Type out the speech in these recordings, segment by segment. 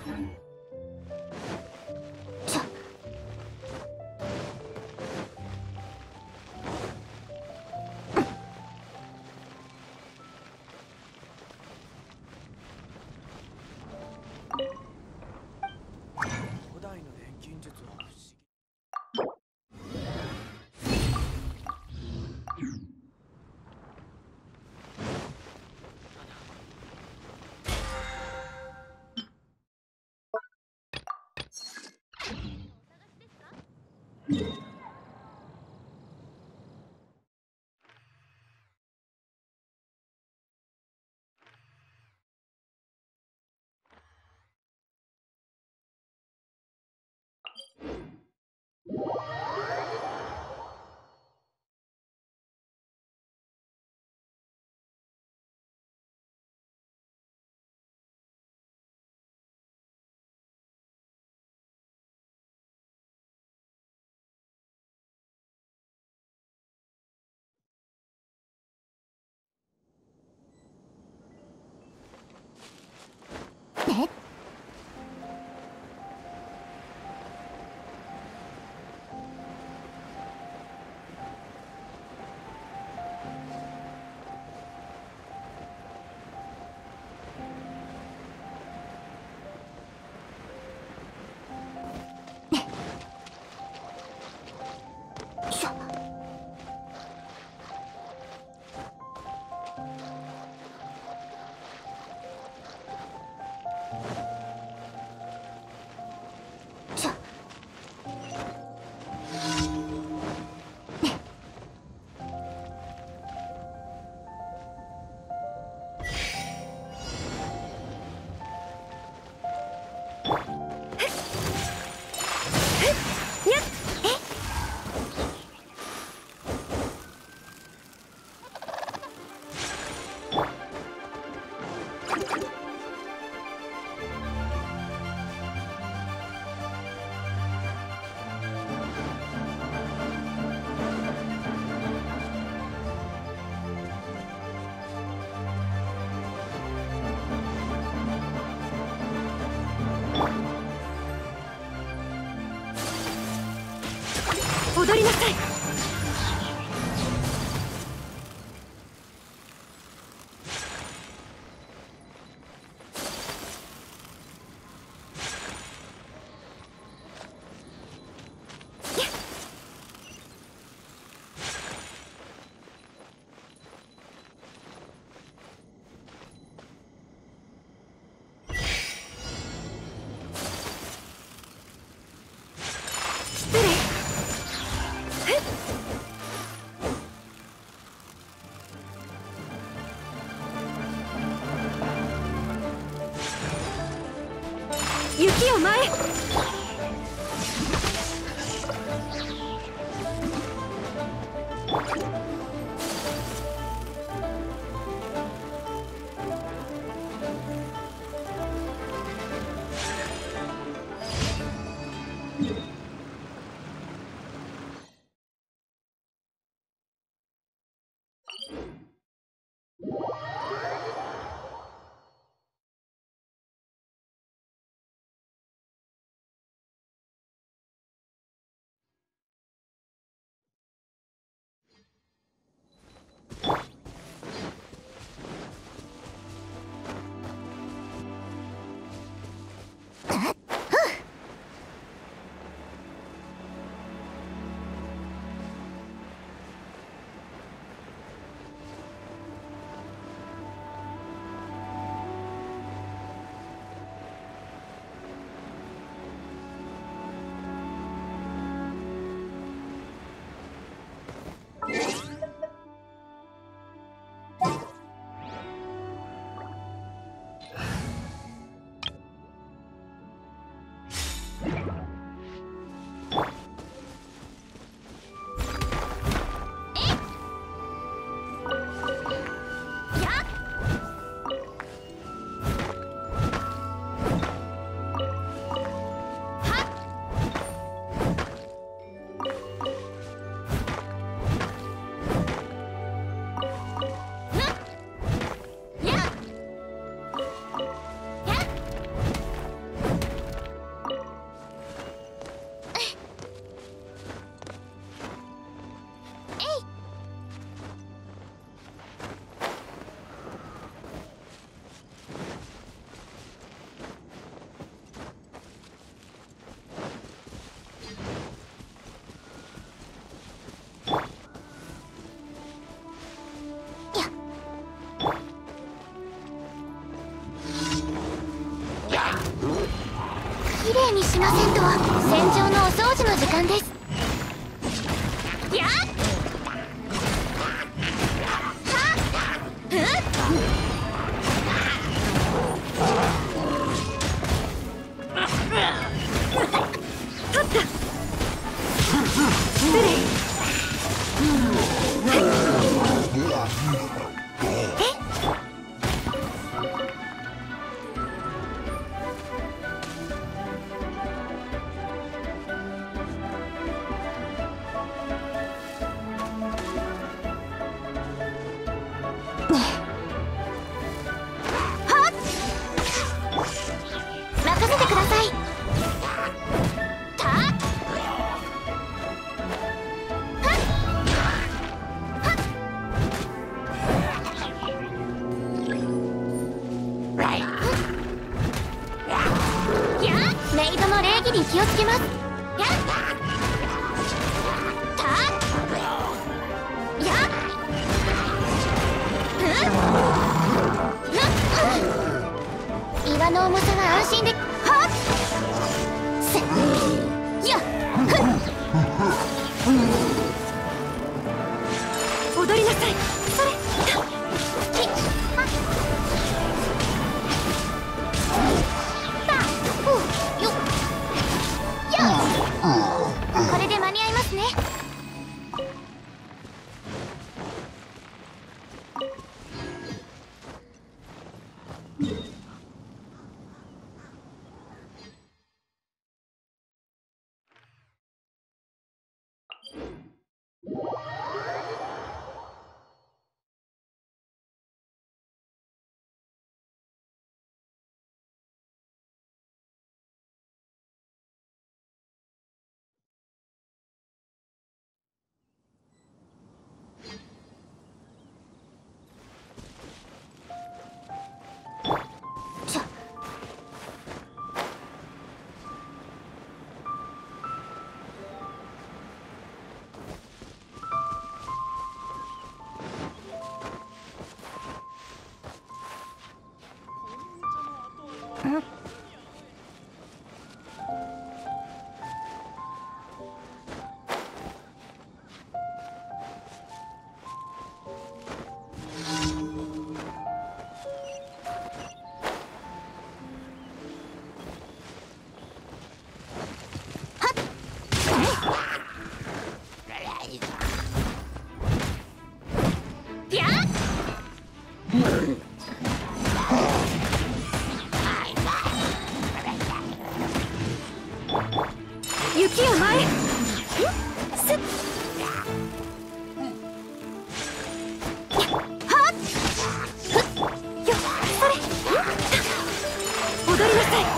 踊りなさい。雪を前へ。 きれいにしませんと。戦場のお掃除の時間です。やっ任せてください。メイドの礼儀に気をつけます。やっ岩の重さが安心で。 踊りなさい。それこれで間に合いますね。 雪を前へ。すっ踊りなさい。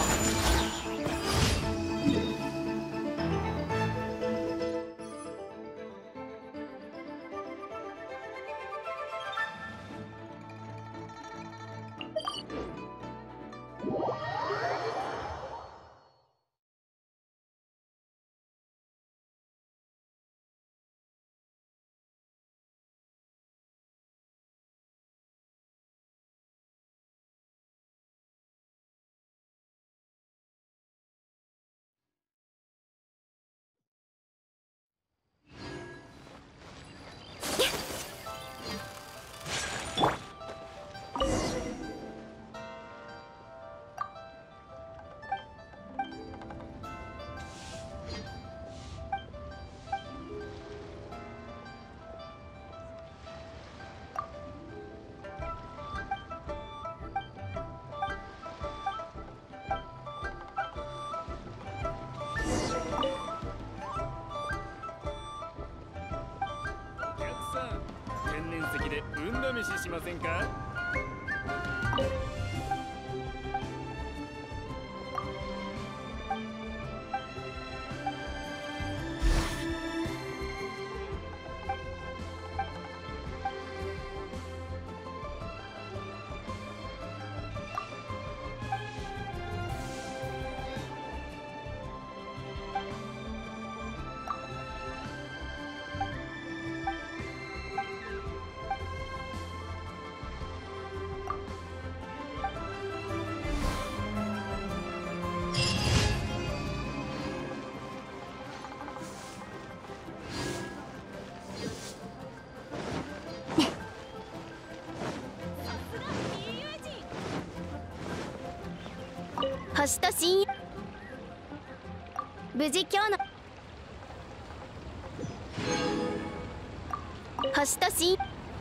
で運試ししませんか？ 星と親友、無事今日の星と親友、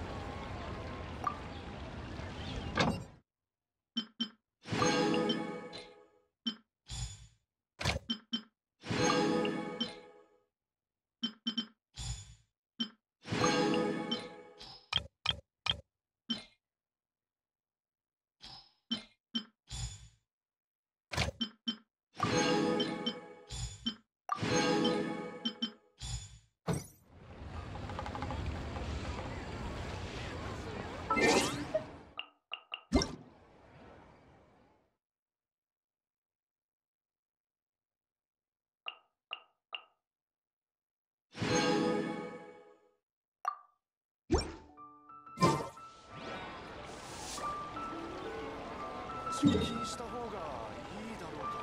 出勤した方がいいだろうか。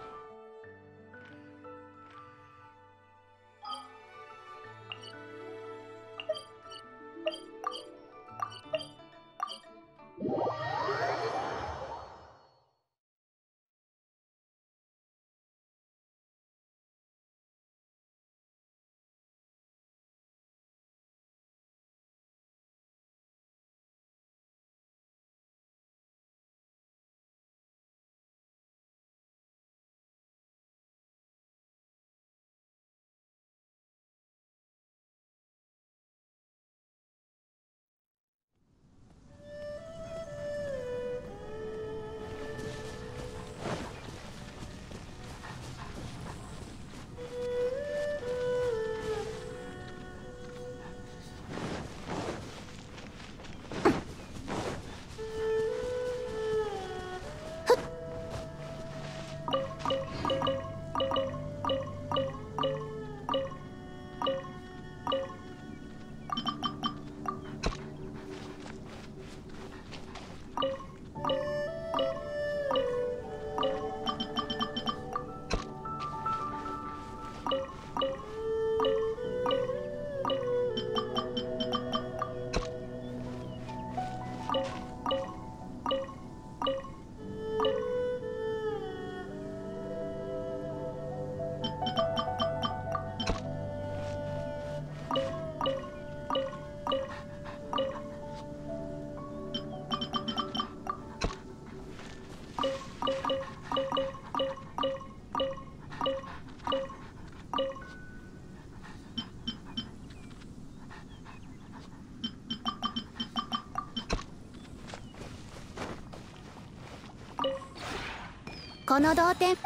この同点、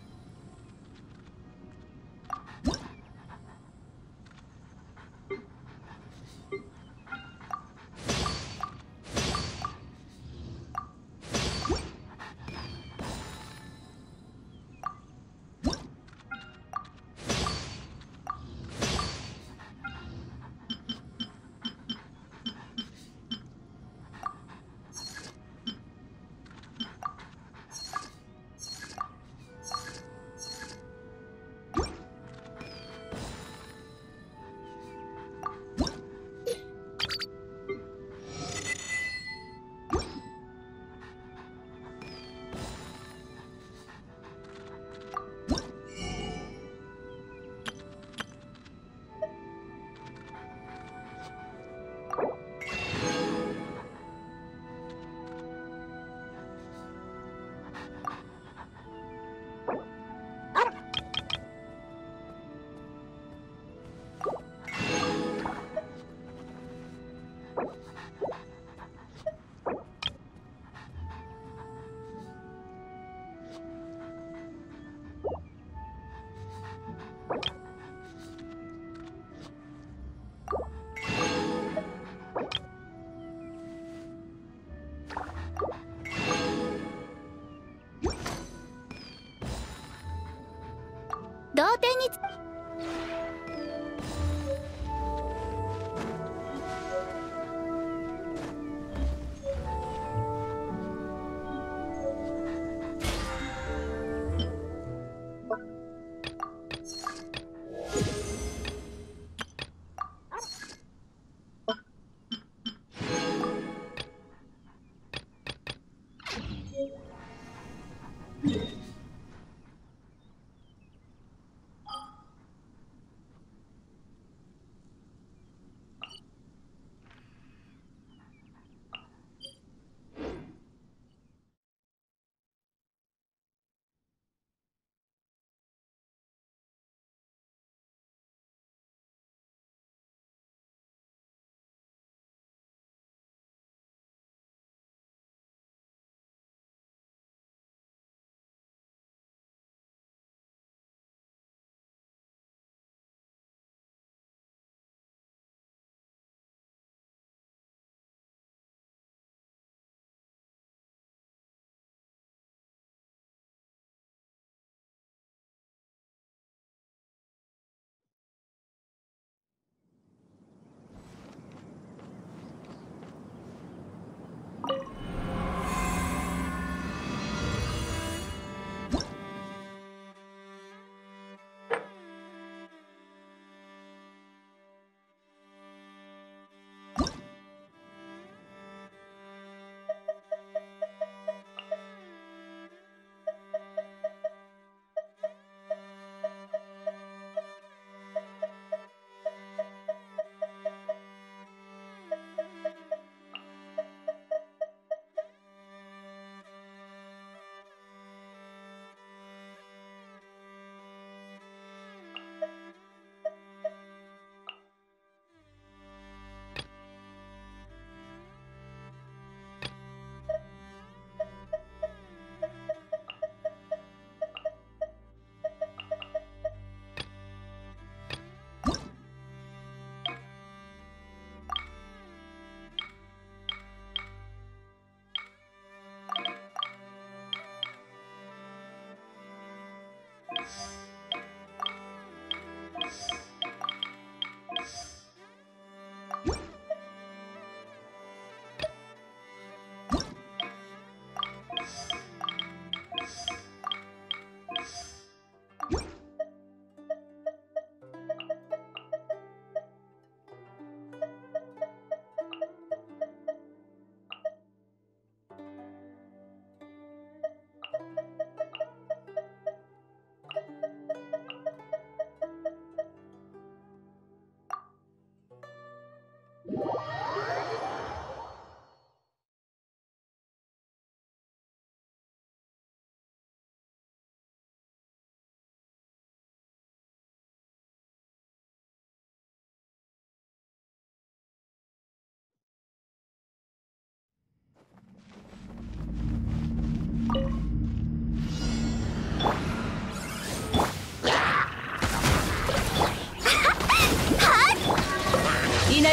同点に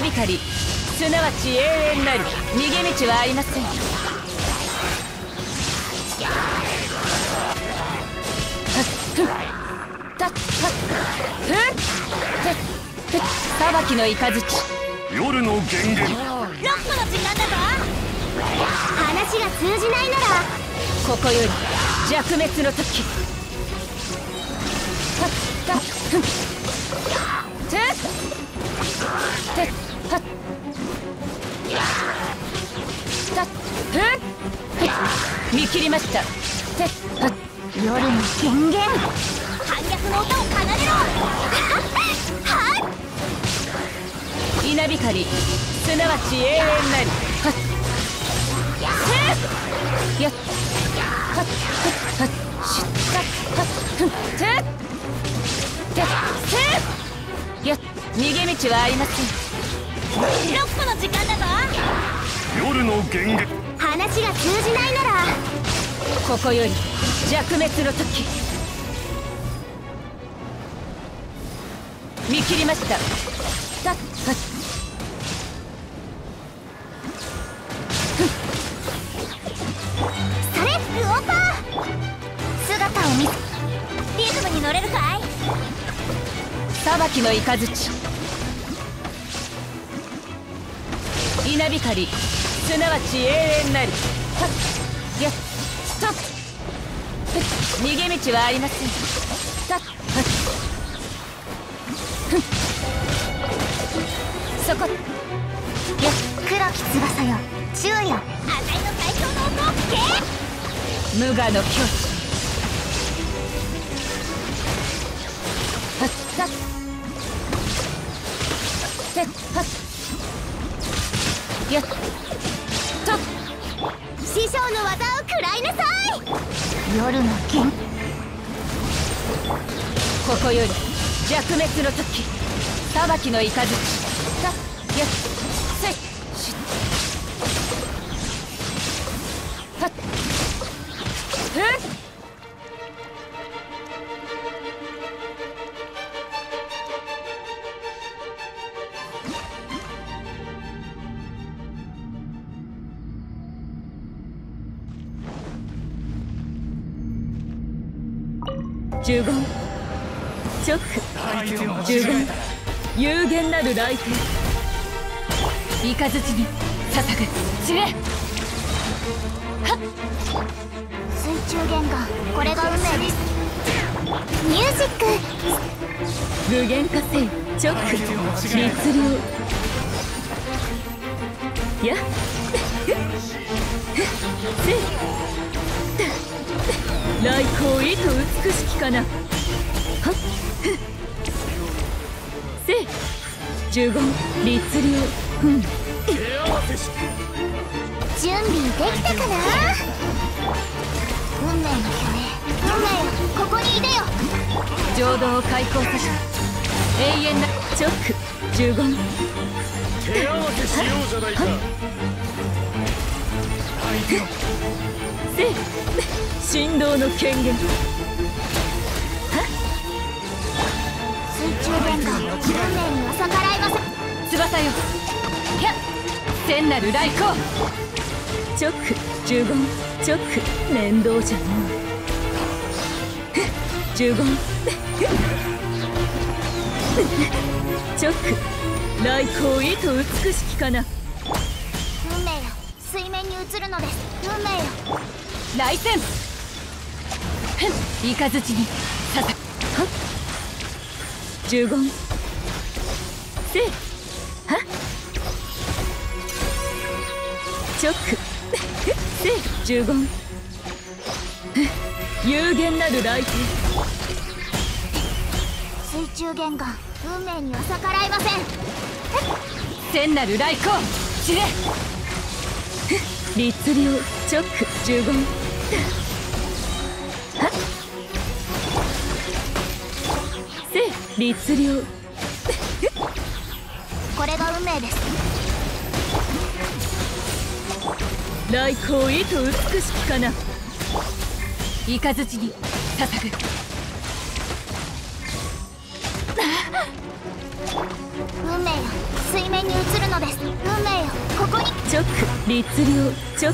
光すなわち永遠なる逃げ道はありません。裁きの雷夜の源源。 6個の時間だぞ。話が通じないならここより弱滅の時。見切りました。 夜の権限、反逆の歌を奏でろ。はっ、 稲光すなわち永遠なり。やっ逃げ道はありません。 6個の時間だぞ。 夜の源源。 話が通じないならここより弱滅の時。見切りました。 それ、ウオパー姿を見せ、リズムに乗れるかい。 裁きの雷稲光すなわち永遠なり。やっと逃げ道はありません。そこやっ黒き翼よ、注意よ。あたいの最強の音を聞け。 無我の境地。やっと師匠の技を食らいなさい。夜の剣、 ここより弱滅の時。裁きの雷やっせっしはっ呪言直呪言有限なる雷霆。雷に捧ぐ知れ。 水中玄関、これが運命です。ミュージック、 無限化せい直律令や来光意と美しきかな。はっせ呪言律令。 準備できたかな。運命の巨栄、運命よ、ここにいでよ。 浄土を開放させ永遠な直呪言。 手合わせしようじゃないか。 せ神道の権限。 水中玄関、運命には逆らいません。 翼よやっ聖なる来光直呪言直面倒じゃの呪言直来光意と美しきかな。 運命よ、水面に映るのです。運命よ、 来戦雷にささはっ呪言せはっ直せ呪言有限なる雷霆。 水中玄関、運命には逆らいません。 聖なる来光知れ。律令直呪言はっせ律令これが運命です。 来光意と美しきかな。雷に捧ぐ運命よ、水面に映るのです。運命よ、ここに。 直律令直。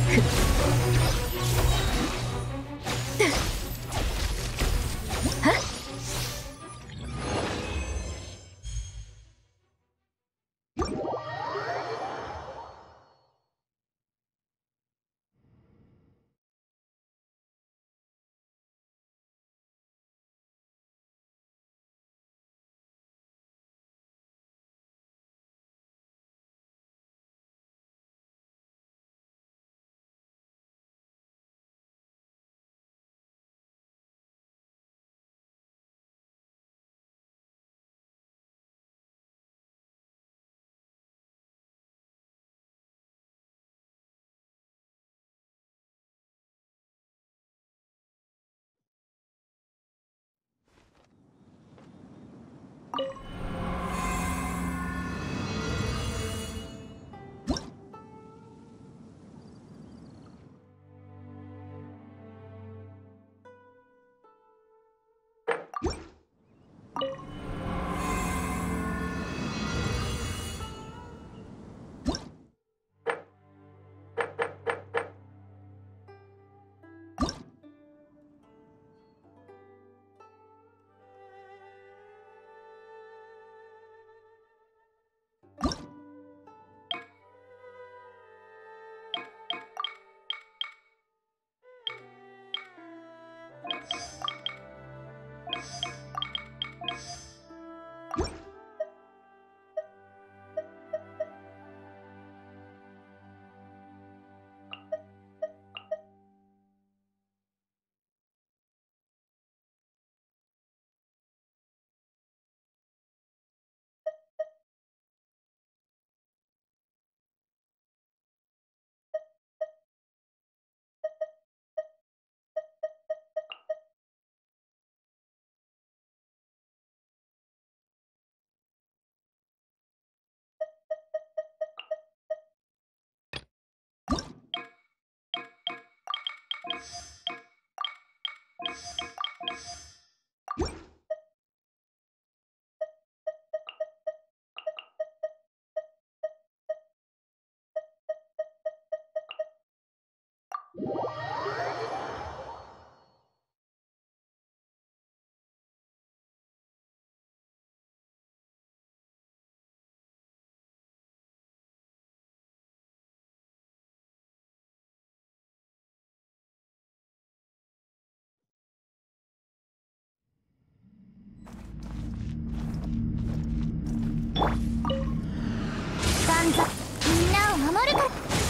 万歳。みんなを守るから。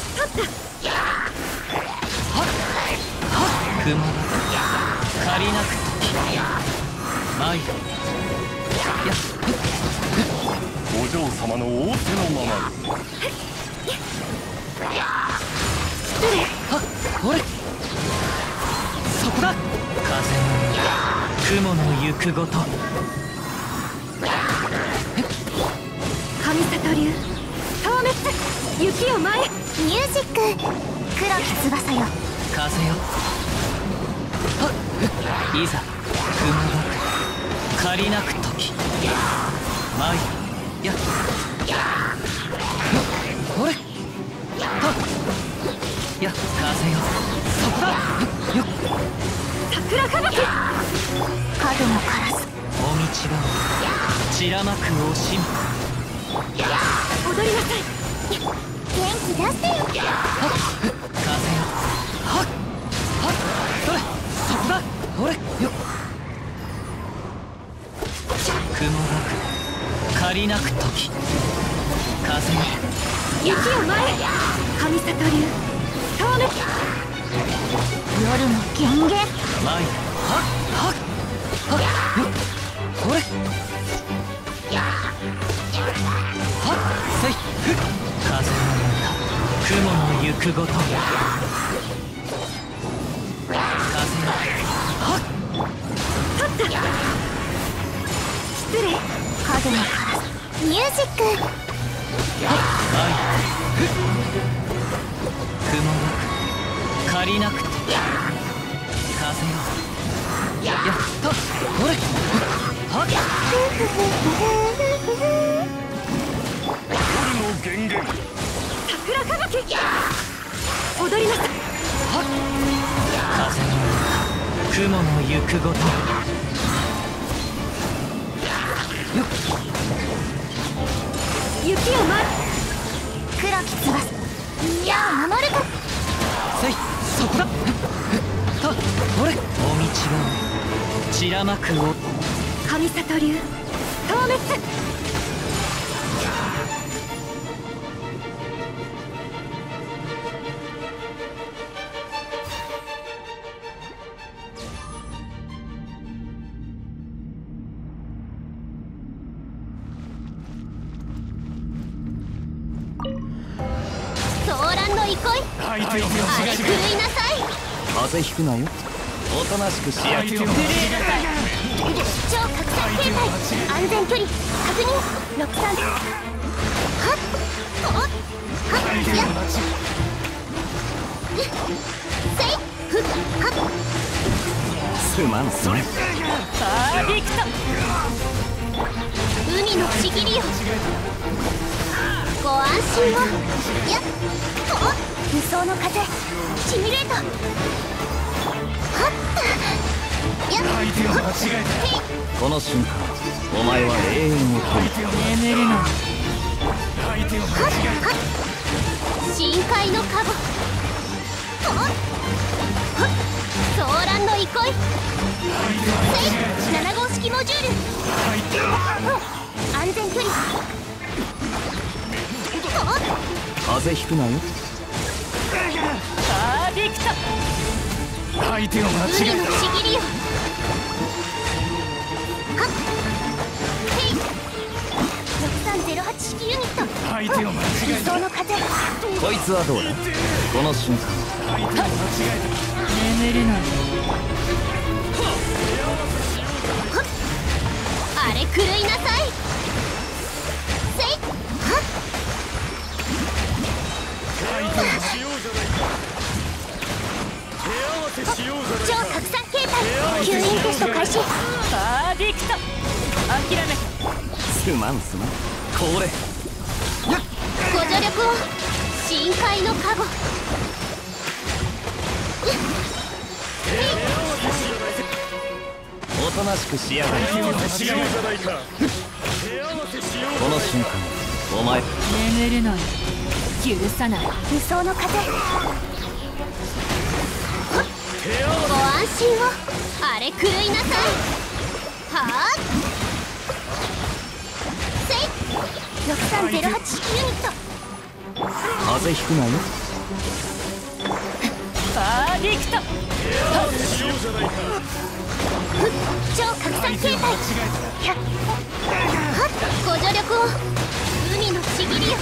雲借りなくと参る。 お嬢様の仰せのまま。 ほれ、そこだ。風の雲の行くごと。 神里流消滅。雪を前へ。 ミュージック。黒き翼よ。 風よ。いざ雲が借りなく時。参る。やっほれ。や風よ。そこだ。よっ桜吹雪。 角のカラス。 お道が散らまく惜しむ。 踊りなさい。 元気出してよ。 風よ。はっそれ、そこだ。ほれよっ雲が借りなく時。風よ。 雪を前へ。神里流消滅。 夜の権限。 前へ。はっはっはっよっほれ。はっせいふっ。風のような雲の行くごと。風よ。はっ失礼。 角のカラス。ミュージック。 はいふっ。雲が借りなくて。風よ。やっとほれ。はっ踊りなさい。 風の雲の行くごと雪を舞う。 黒き翼矢を守るか。 せいそこだと俺お道が散らまくを神里流透滅。 騒乱の憩いあれ狂いなさい。 風邪ひくなよおとなしくしや超拡散形態安全距離確認63はっおっはっやっせいふっはっすまんそれパーフェクト。 海のちぎりよご安心をやっおっ無双の風シミュレートはったやっほっへいこの瞬間お前は永遠を取り眠るの深海のカゴほっほっ騒乱の憩いせい7号式モジュール安全距離ほっ風邪ひくなよパーフェクト。 海のちぎりよはっへい6308式ユニット理想の風こいつはどうだこの瞬間眠るのあれ狂いなさいせいはっ超拡散形態吸引テスト開始パーフェクト。諦めた。 すまんすまんこれご助力を深海のカゴおとなしくしやがれこの瞬間お前眠るのよ許さない。 無双の風ご安心をあれ狂いなさいはあせい6308式ユニット風邪ひくなよパーフェクト。 超拡散形態ひゃっはっご助力を海のちぎりよ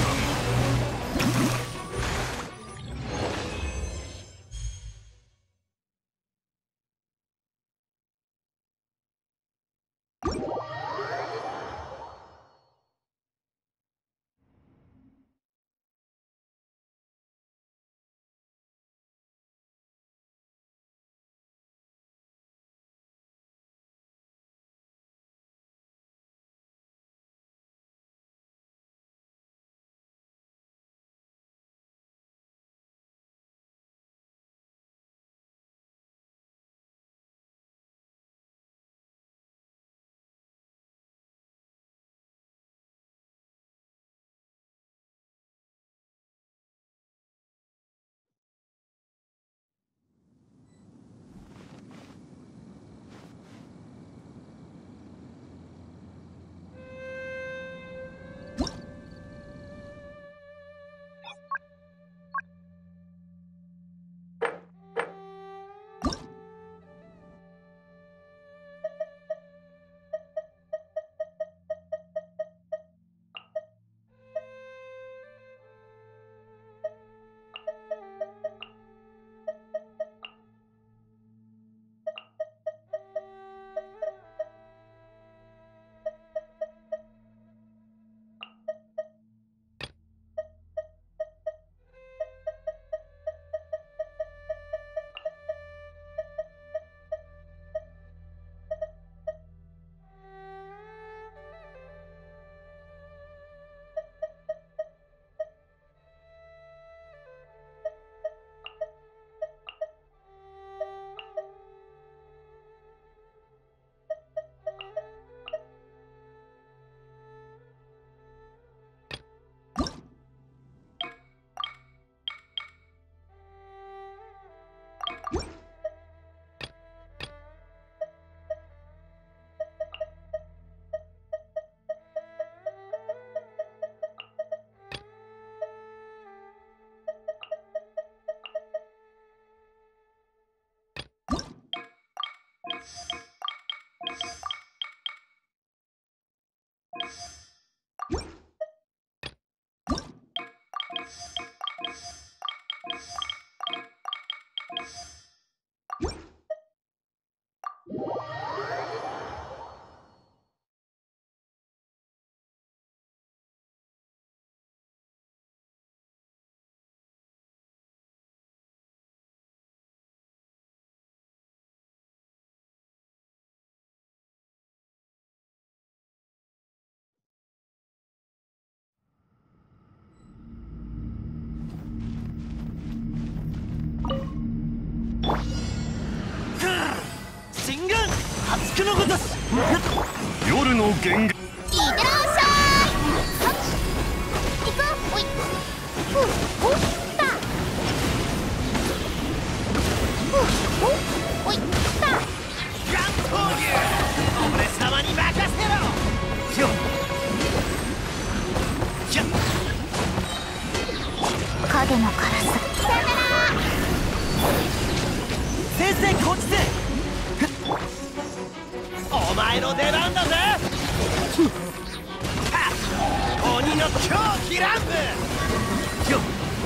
くのごとし夜の弦いってらっしゃい。行く。おい。おったおいったガン闘牛俺様に任せろよっ影の辛さ。さよなら。 先生こっちでお前の出番だぜ鬼の狂気乱舞よっ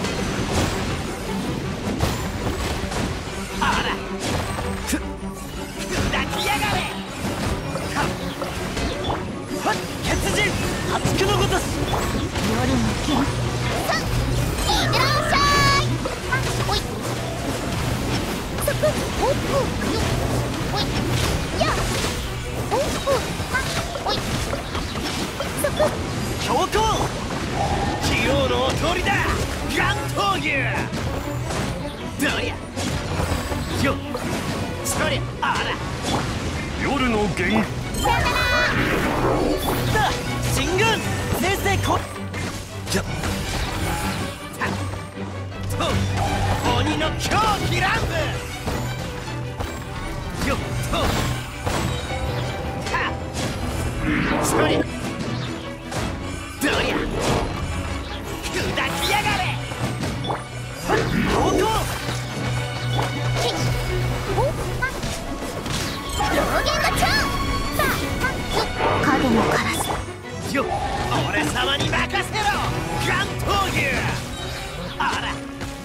あら砕きやがれはっ血人破竹のごとし夜の剣。さいってらっしゃい。おい。そこ。おっよ。おい。や。おっおい。そこ。 強行器用のお通りだガン闘牛どりゃよっそりゃあら夜の弦さよなら。 だ進軍先生こじゃと鬼の狂気乱舞よっとはそりゃどりゃ砕きやがれ強行上限が超。さあ影の辛さ。 よっ俺様に任せろガン闘牛あら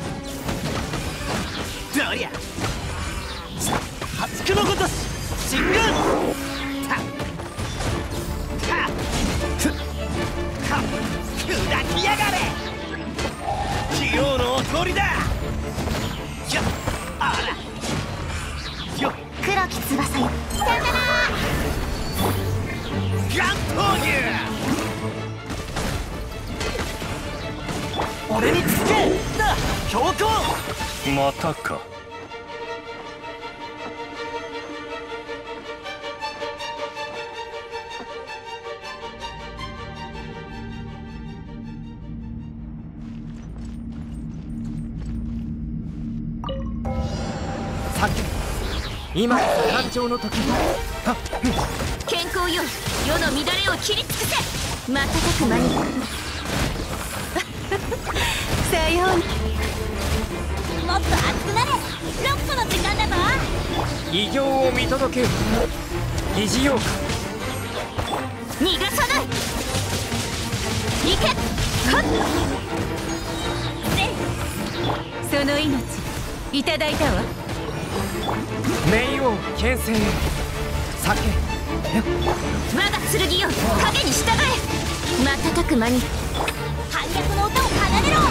どりゃ破竹のごとし進軍たかくか砕きやがれ器用のお通りだよっあらよっ黒き翼よ。さよなら。 ガン闘牛俺につけだ強行またか。 さっき今こそ誕生の時はっ健康よ世の乱れを切り尽くせ瞬く間にさようなもっと熱くなれ。6個の時間だぞ。 異形を見届けよ疑似ようか逃がさない行けはっその命いただいたわ冥王牽制へ酒我が剣よ影に従え瞬く間に反逆の音を奏でろ。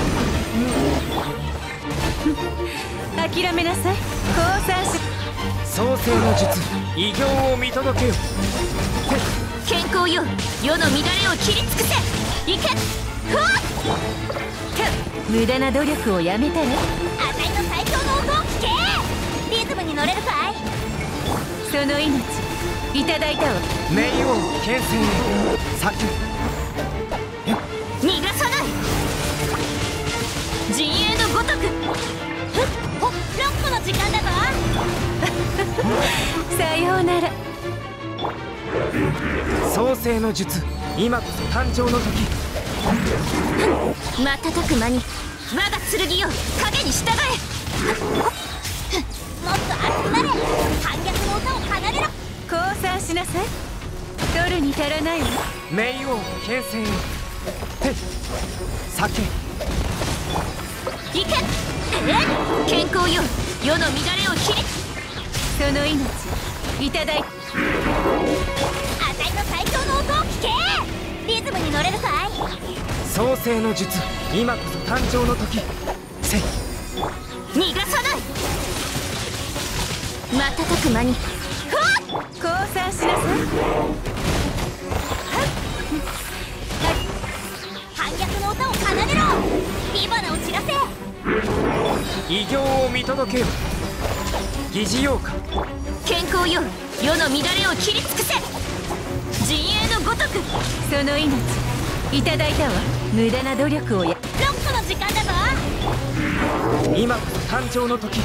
諦めなさい降参し創世の術異形を見届けよ健康よ世の乱れを切り尽くせ行けふわっ無駄な努力をやめたらあたいの最強の音を聞け。リズムに乗れるかい。 その命いただいたわ冥王牽制へ酒逃がさない陣営のごとくお6個の時間だぞ。 さようなら創世の術今こそ誕生の時瞬く間に我が剣よ影に従もっと熱くなれ。反逆の音を奏でろ。 え降参しなさい取るに足らないわ冥王牽制へ酒行け健康よ世の乱れを切りその命いただいあたいの最強の音を聞け。リズムに乗れるかい。 創世の術今こそ誕生の時せい逃がさない瞬く間にふわっ降参しなさい反逆の音を奏でろ。火花を散らせ。 異形を見届けよ疑似ようか健康よ世の乱れを切り尽くせ。陣営のごとくその命いただいたわ。無駄な努力をや。ロックの時間だぞ。 今こそ誕生の時。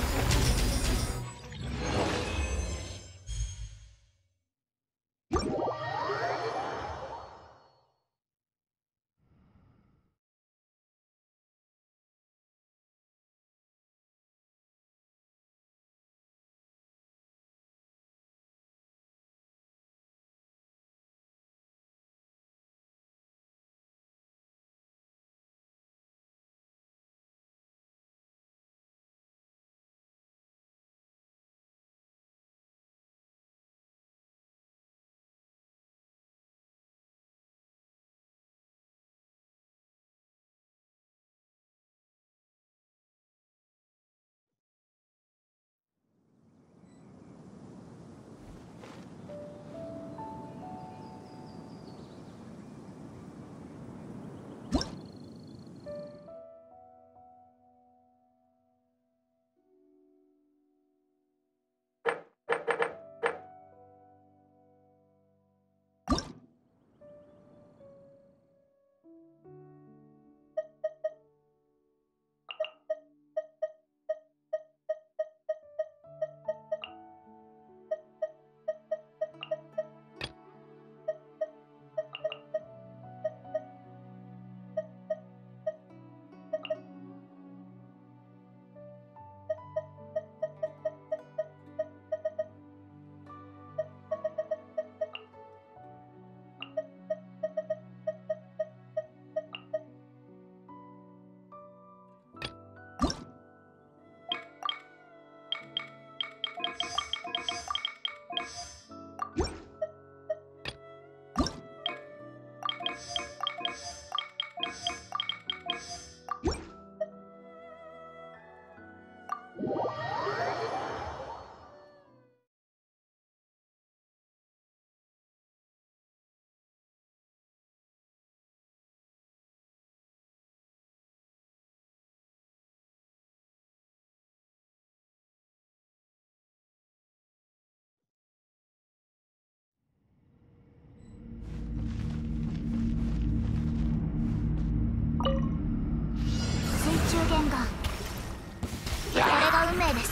水中弦ガン、これが運命です。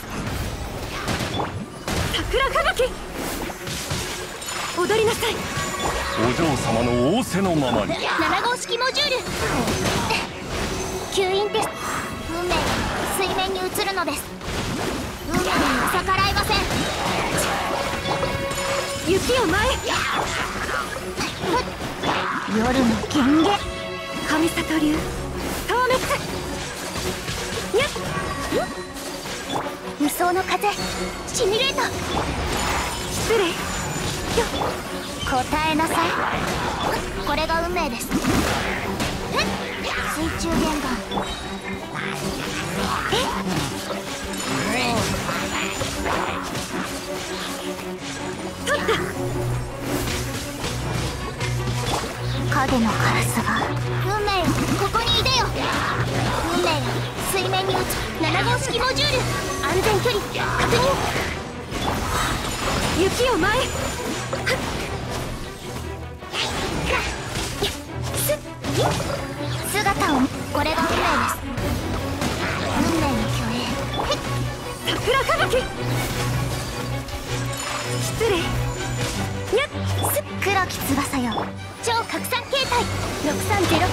桜吹雪、踊りなさい。 お嬢様の仰せのままに。 7号式モジュール吸引テスト。運命が水面に移るのです。運命には逆らいません。 雪を前。 夜の権限、 神里流透滅。にゃっ、 無双の風シミュレート。 失礼。 答えなさい。これが運命です。水中弦ガン。 取った。 影のカラスが。運命よ、ここにいでよ。運命よ、水面に打つ。7号式モジュール安全距離確認。 雪を前。 姿を。これが運命です。運命の虚栄。 桜吹雪。失礼。にゃっ、 黒き翼よ、超拡散形態630。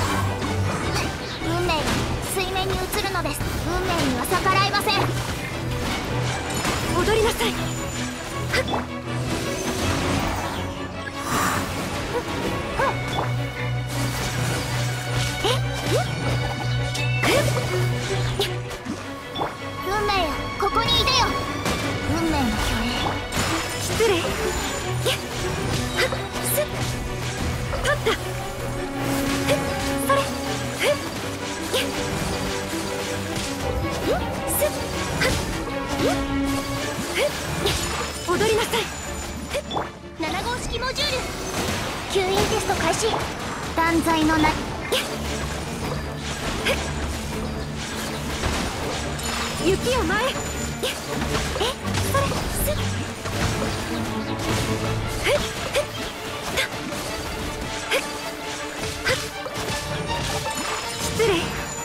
運命が水面に移るのです。運命には逆らいません。 踊りなさい。 運命よ、ここにいでよ。運命の虚栄。 失礼。取った。それ。踊りなさい。 7号式モジュール吸引テスト開始。断罪のな。 雪を前。それ。 失礼。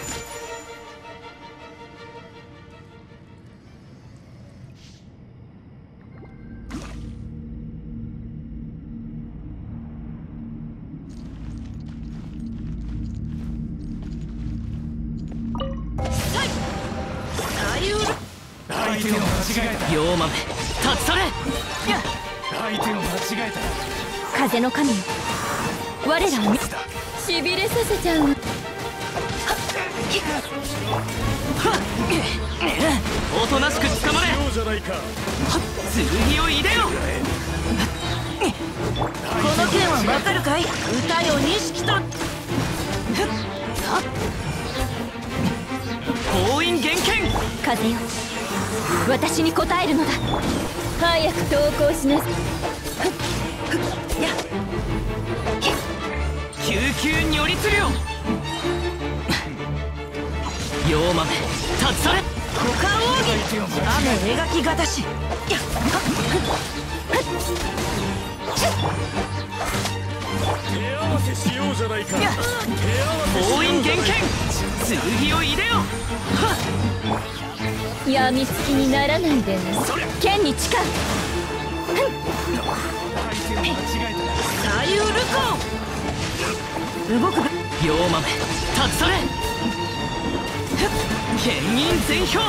相手を間違えた。妖豆立ち去れ。相手を間違えた。 風の神よ、我らをしびれさせちゃう。 おとなしく捕まれ。 じゃないか。 剣を入れよ。 この剣はわかるかい？歌よ錦と。 封印厳剣。 風よ、私に応えるのだ。早く投降しなさい。 救急如律令。妖豆立ち去れ。 股間奥義雨描きがたし。 手合わせしようじゃないか。手合わせしよう封印厳剣。剣を入れよ。 やみつきにならないでね。剣に誓う。 相手を間違えた。 左右ルコン動く。 妖豆立ち去れ。剣印全氷。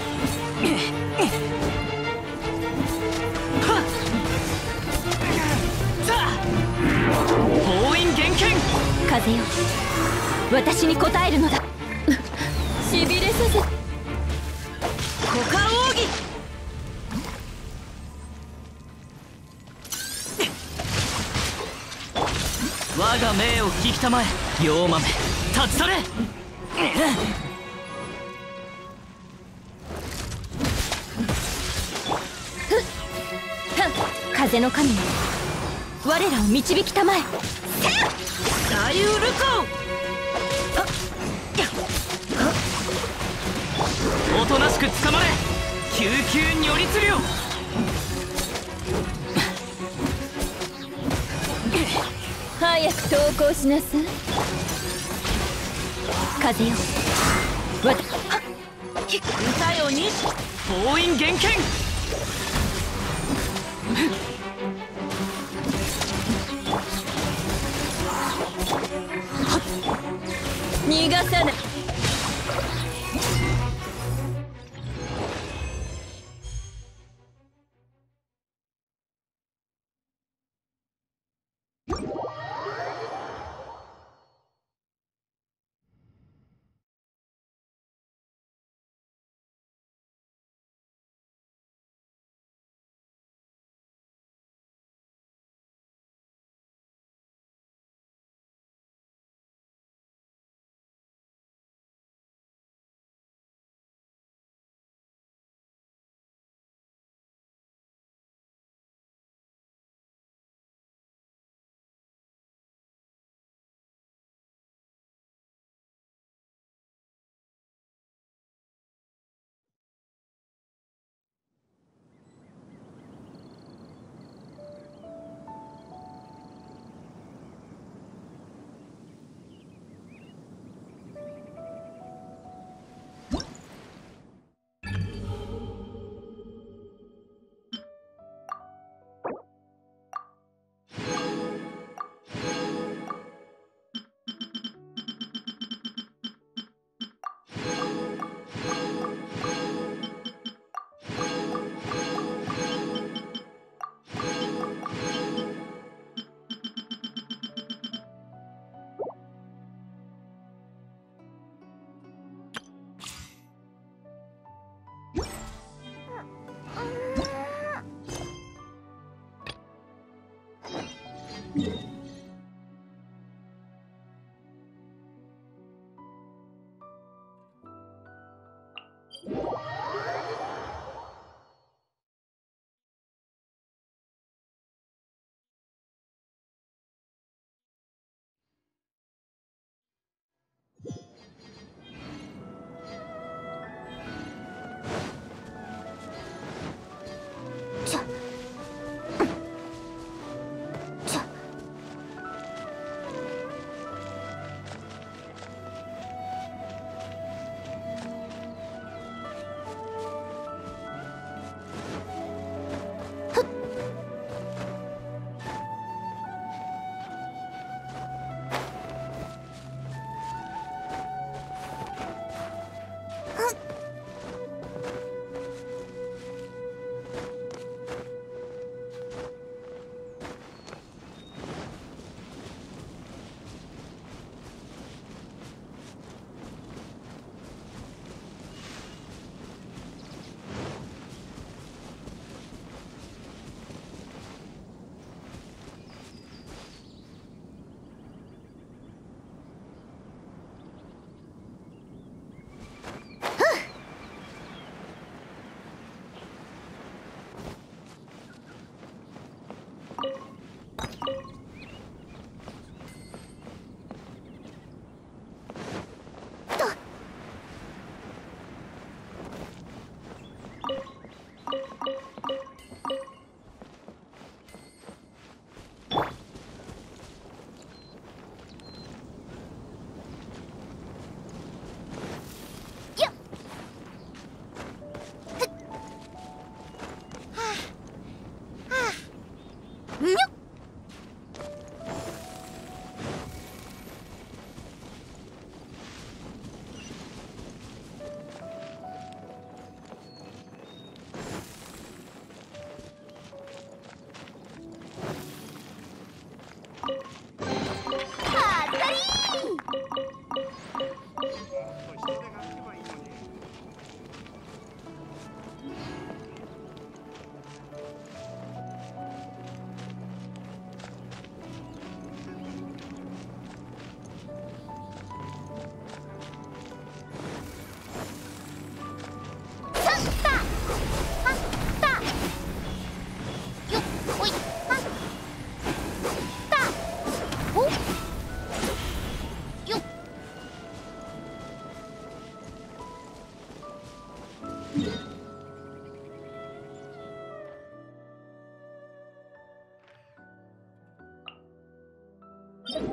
封印厳剣。 風よ、私に応えるのだ。しびれさせ。 股間奥義我が命を引きたまえ。妖豆立ち去れ。 風の神よ、我らを導きたまえ。 左右ルコンおとなしく捕まれ。救急如律令。 早く投降しなさい。風よ、 歌よ錦。 封印厳剣。 逃がさない。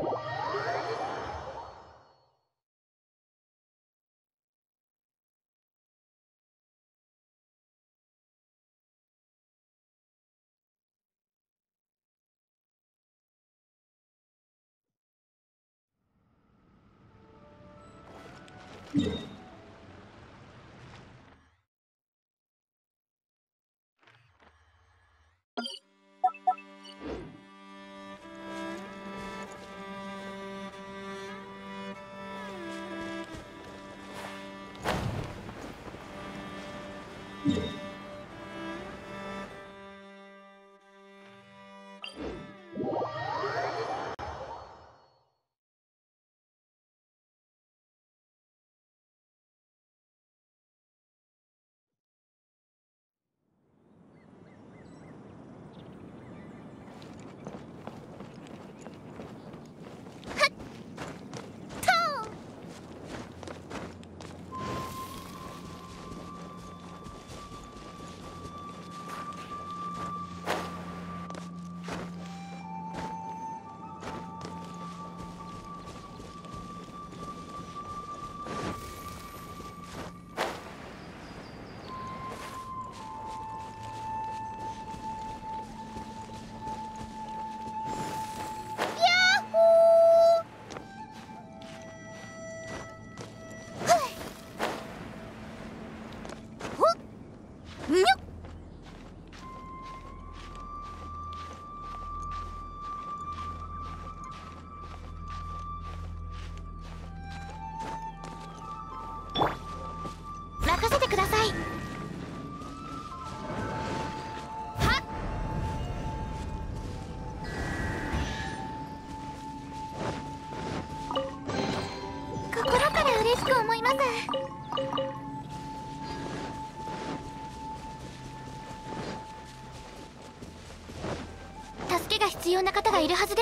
任せてください。はっ。心から嬉しく思います。助けが必要な方がいるはずです。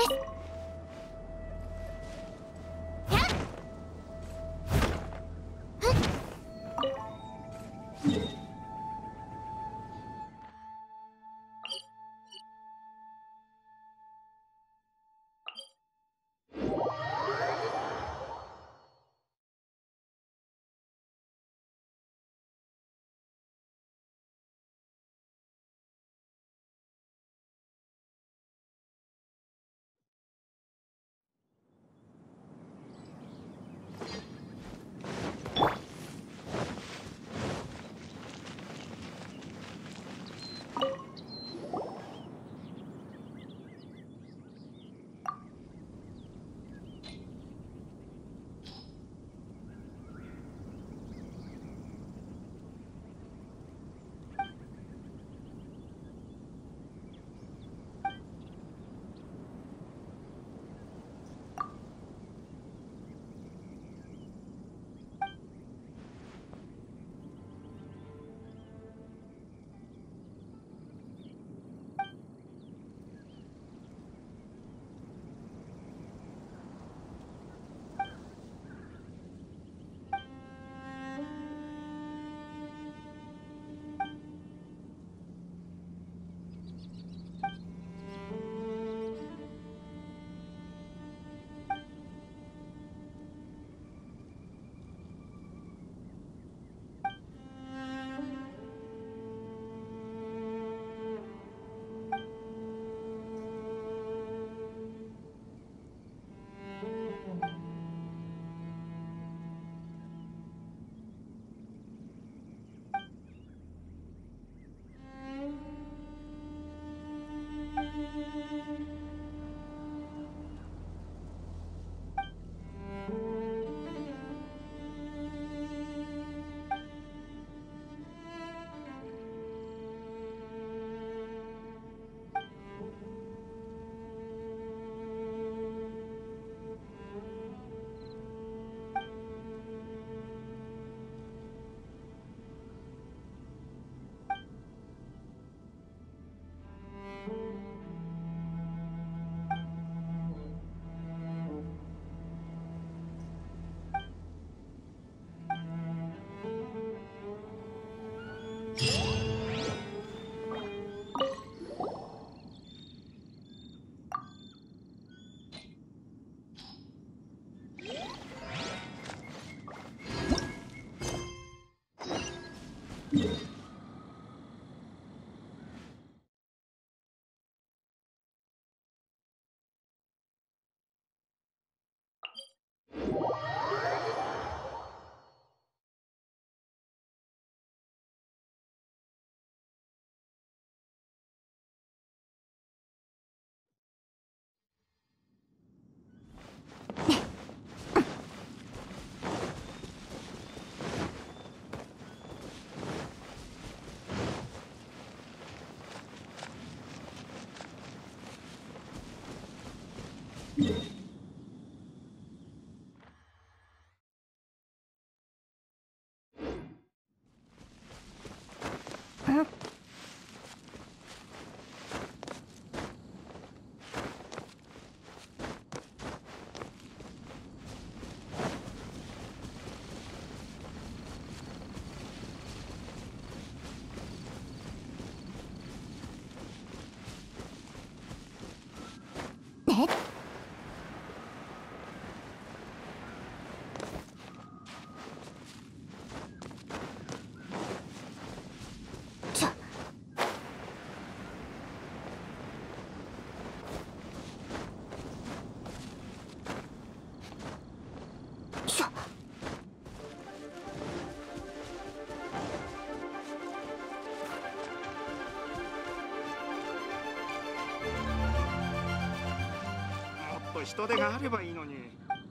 人手があればいいのに。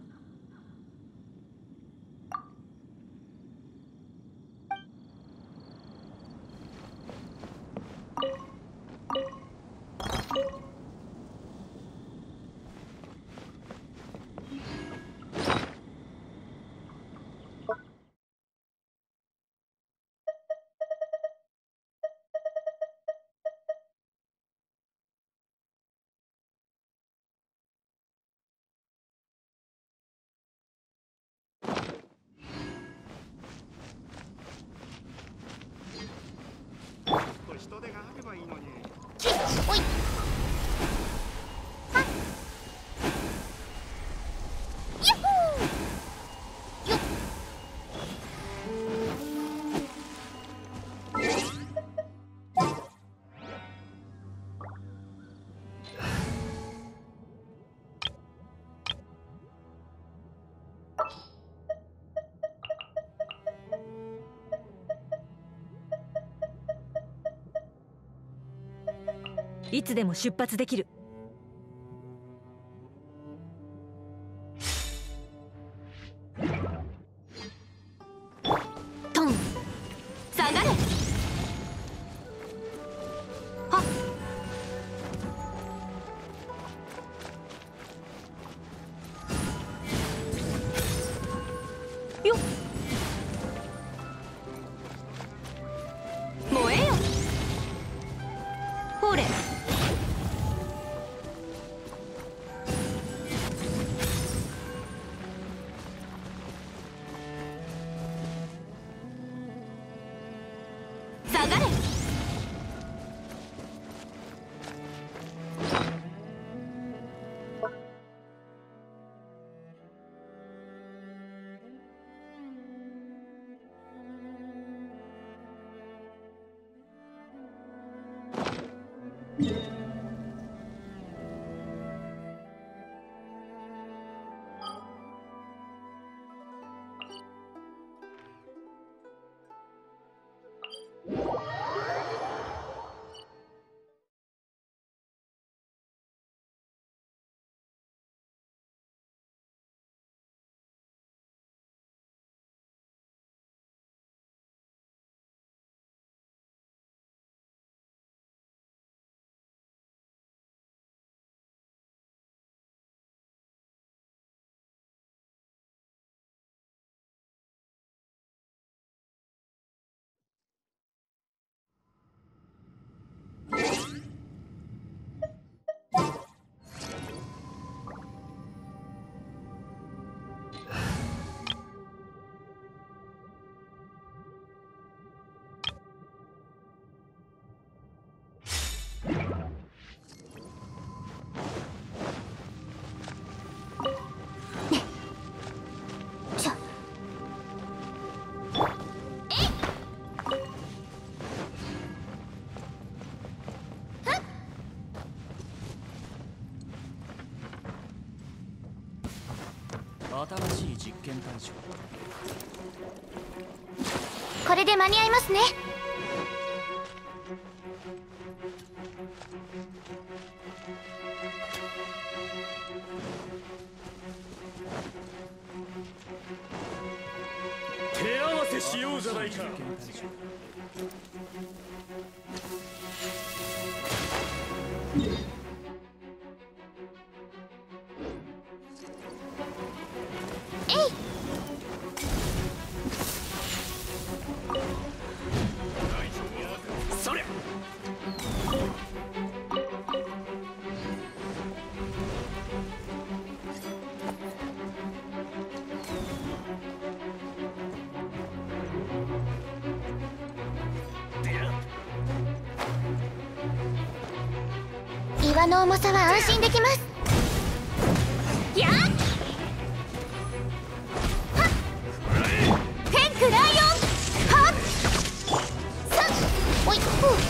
人手があればいいのに。 おい。ヤッホー。よっ。 いつでも出発できる。 トン下がれ。はっよっ燃えよ。ほれ新しい実験対象。 これで間に合いますね。 手合わせしようじゃないか。そりゃ岩の重さは安心できます。やっはっ天空ライオンはっさっおいふう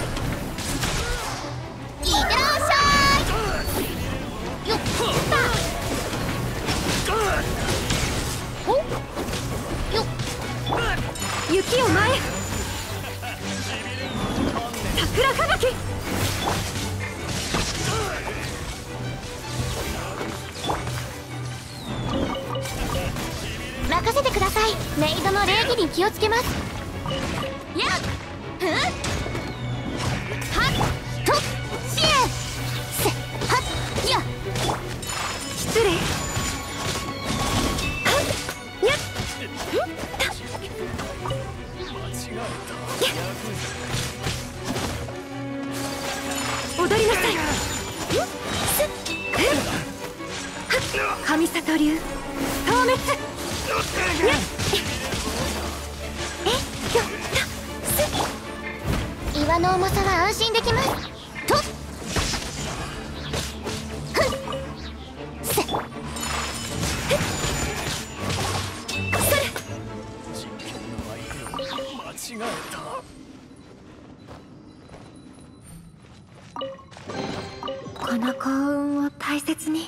いってらっしゃいよっったおよっ雪を前へ。桜吹雪。 任せてください。メイドの礼儀に気をつけます。やっふんはっとしえせはっや失礼。はっやっ踊りなさい。すっはっ神里流透滅。やっよっす岩の重さは安心できます。とふんせ実験の相手を間違えた。 この幸運を大切に。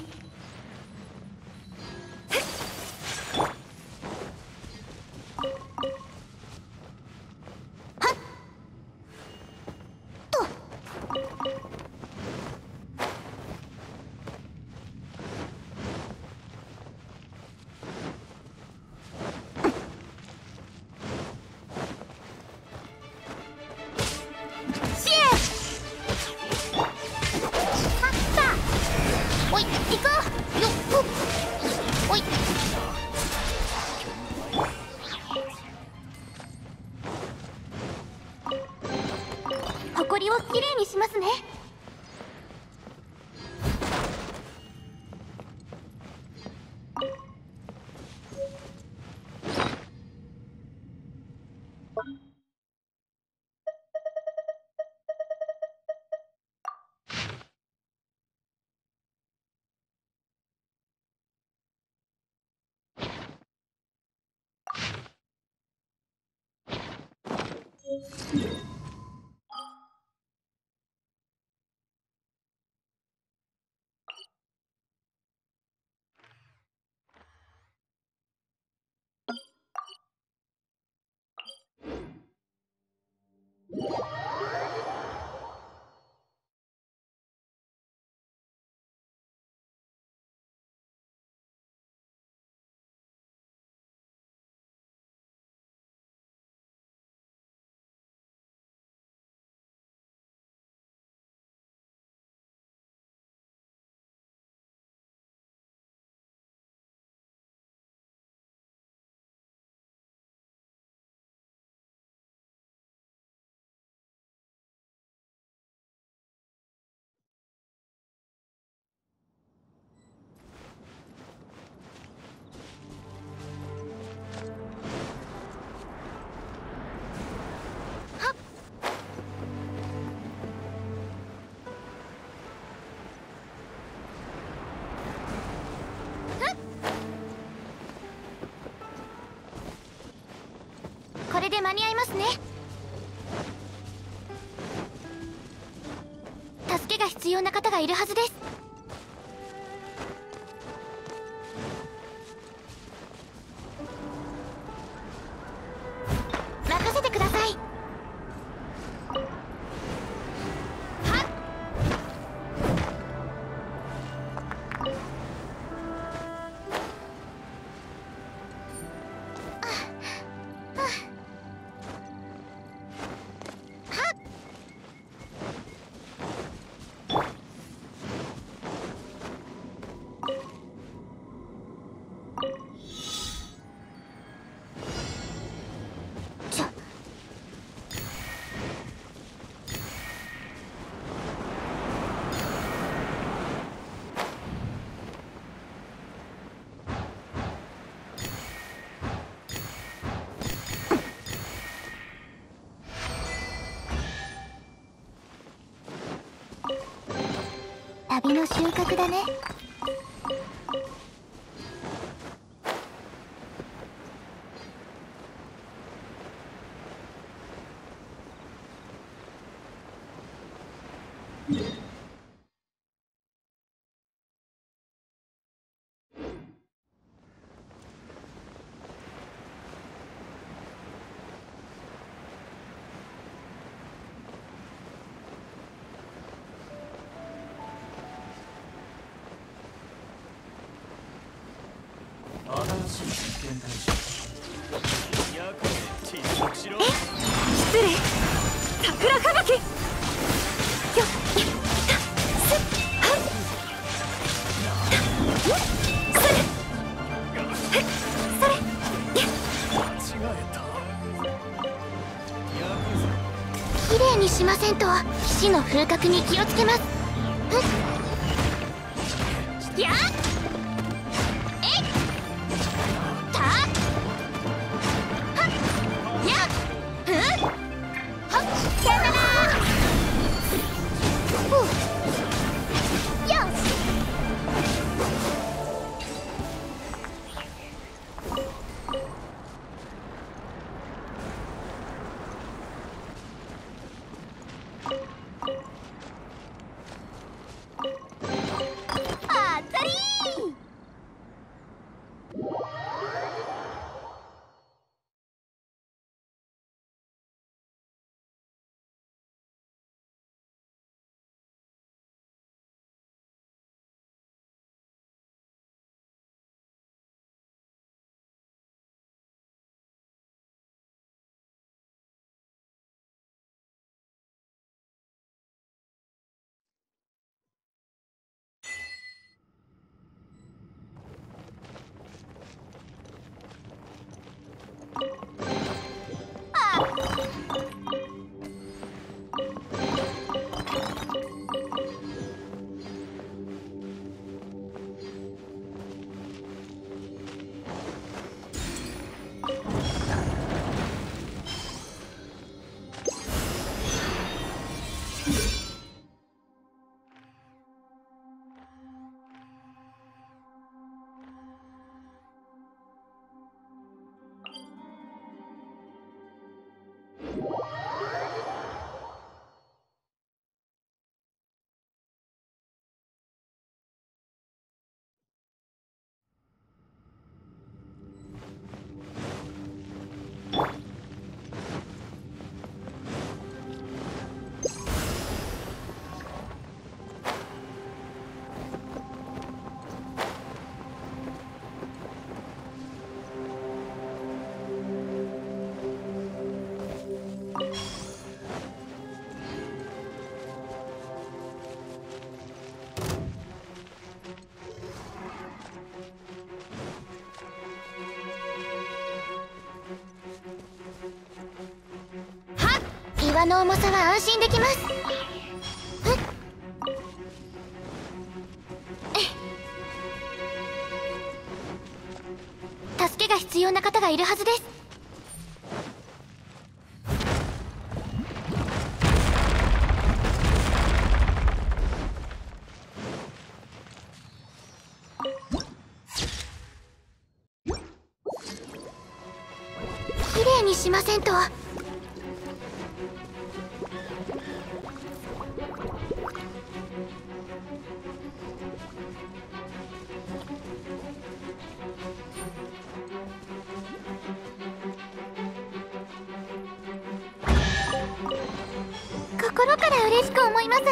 おい行こうよっふっおいほこりをきれいにしますね。これで間に合いますね。助けが必要な方がいるはずです。 旅の収穫だね。 失礼。桜吹雪。よっ。 きれいにしませんと騎士の風格に気をつけます。やっえいたはっやっはっさよならふうよしあったりー。岩の重さは安心できます。助けが必要な方がいるはずです。きれいにしませんと。心から嬉しく思います。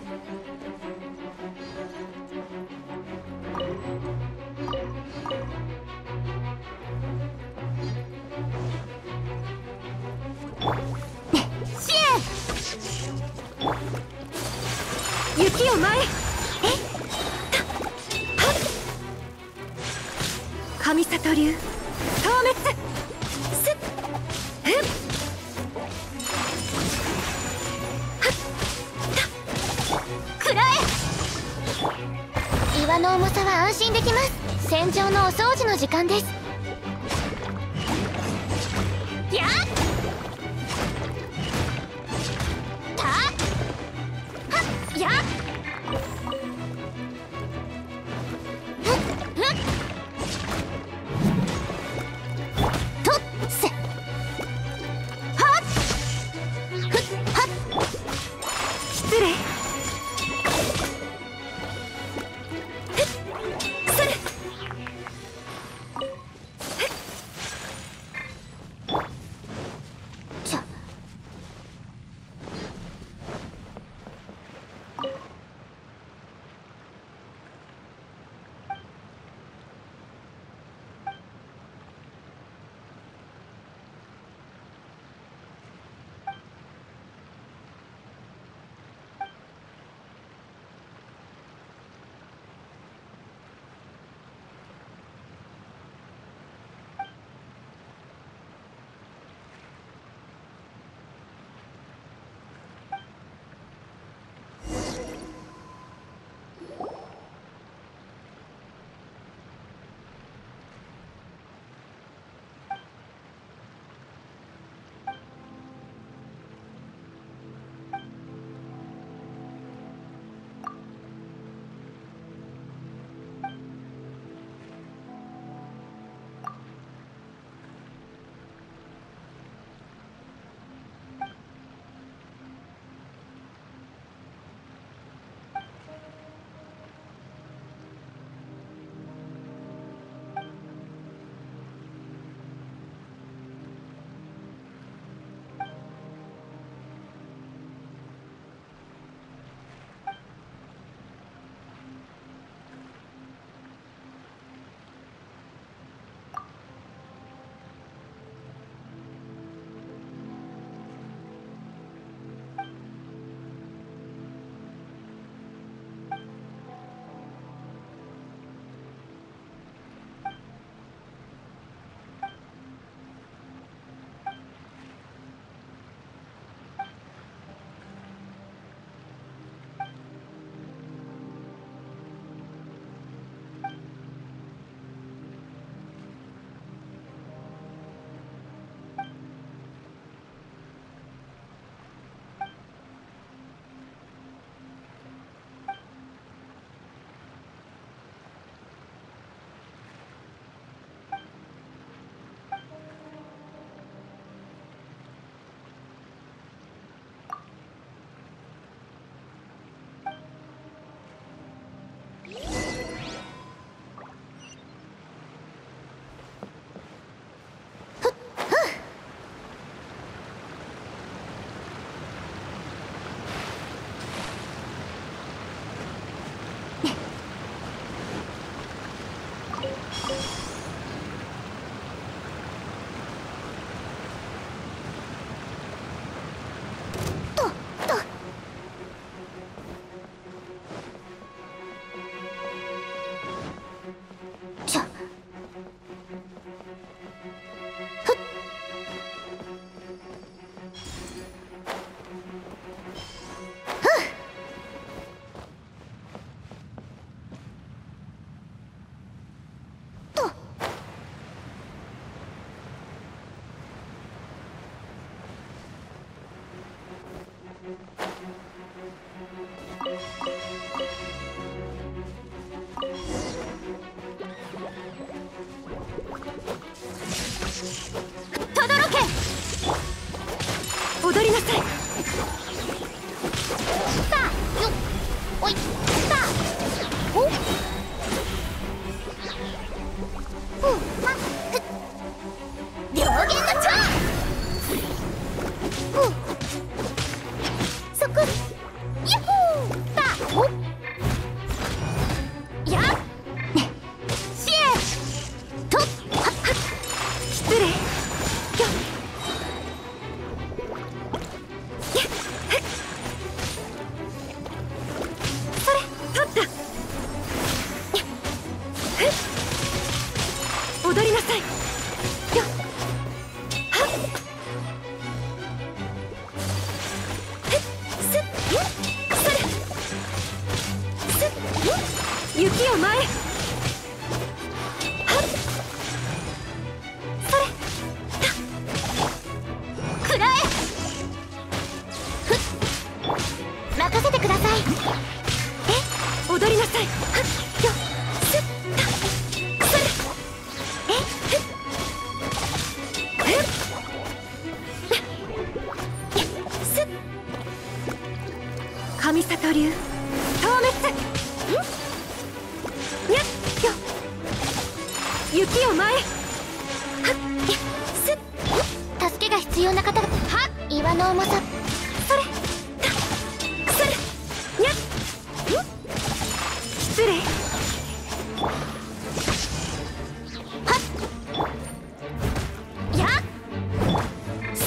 雪を前へ。神里流消滅。すっくらえ。岩の重さは安心できます。戦場のお掃除の時間です。やったはっやっ踊りなさい。 さあよっおいさあおふまふ両弦の蝶ふそこヤッホーさあおやっシエとはっはっ失礼。踊りなさい。よっはっへっすっそれすっ雪を前へはっそれくらえふっ任せてください。 踊りなさい。はっよっすっそれ神里流消滅。にゃっよ雪を前へはっすっ助けが必要な方がはっ岩の重さそれそれにゃっ失礼。 はっやっせ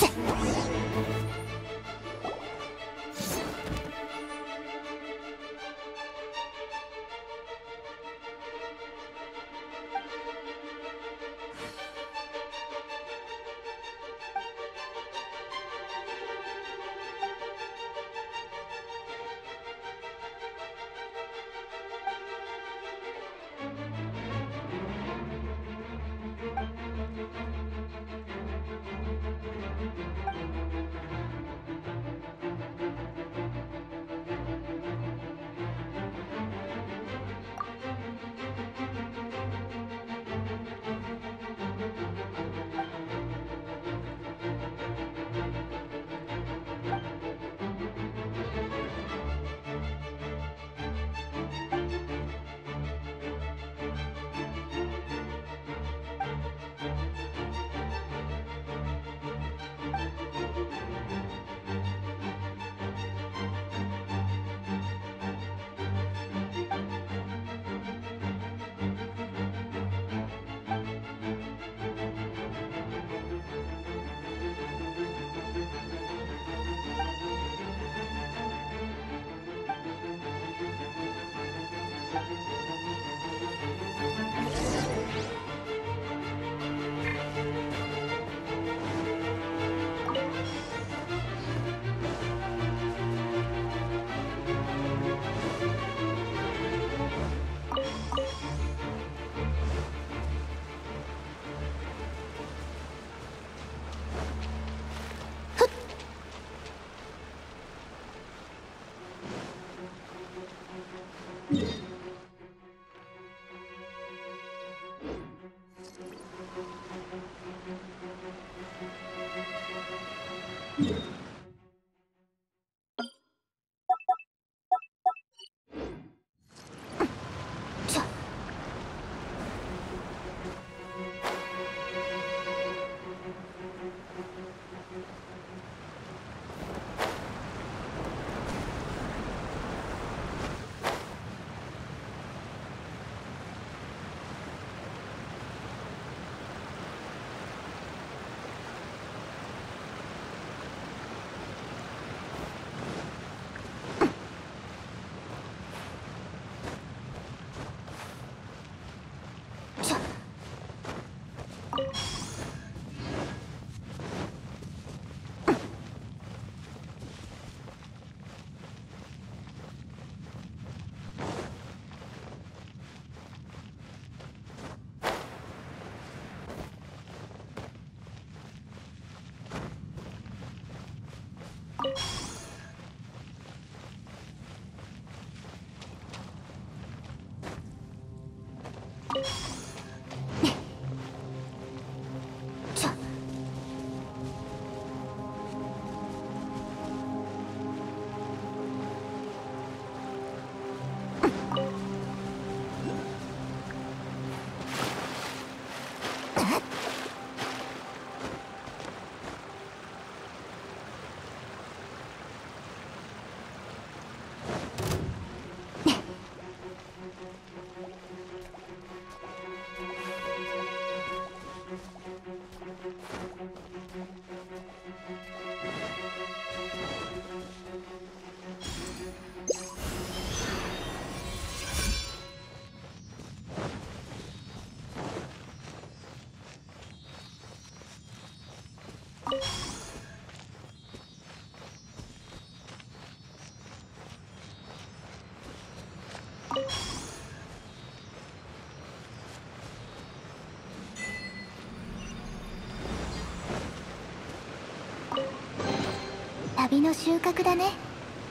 りの収穫だね。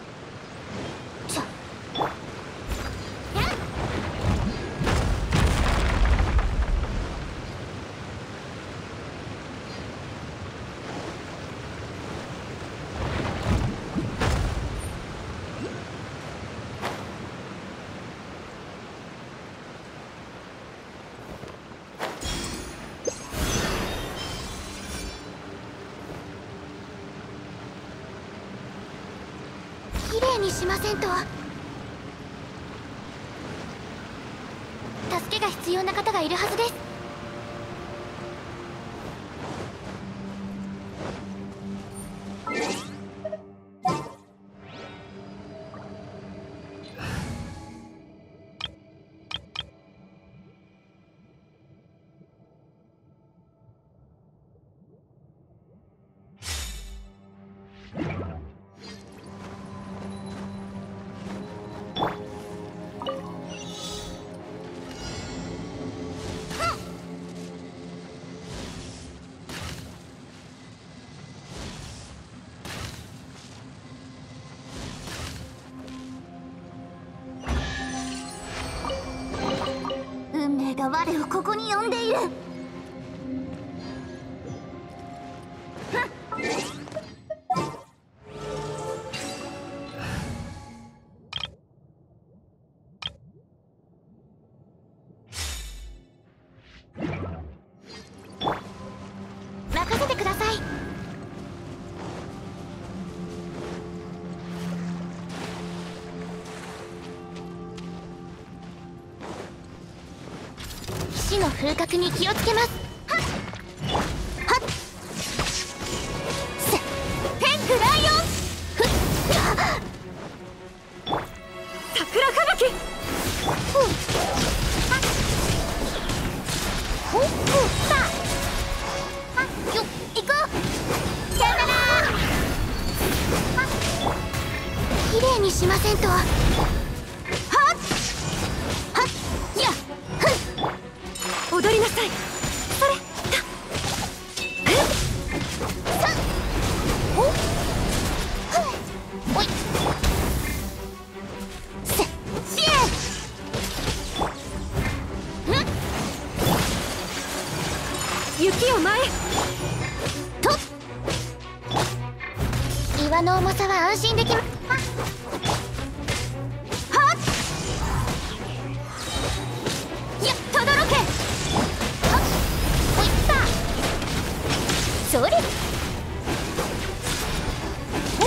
きれいにしませんと。助けが必要な方がいるはずです。運命が我をここに呼んでいる。任せてください。騎士の風格に気をつけます。はっはっせ天空ライオンふっ桜吹雪。 ふっほっふっさはっよっ行こう。さよなら。はっきれいにしませんと。はっはっやっふっ踊りなさい。それさおふんおいせしえ雪を前へ。 と岩の重さは安心できます。はっやっとどろけ。はっおいったそれお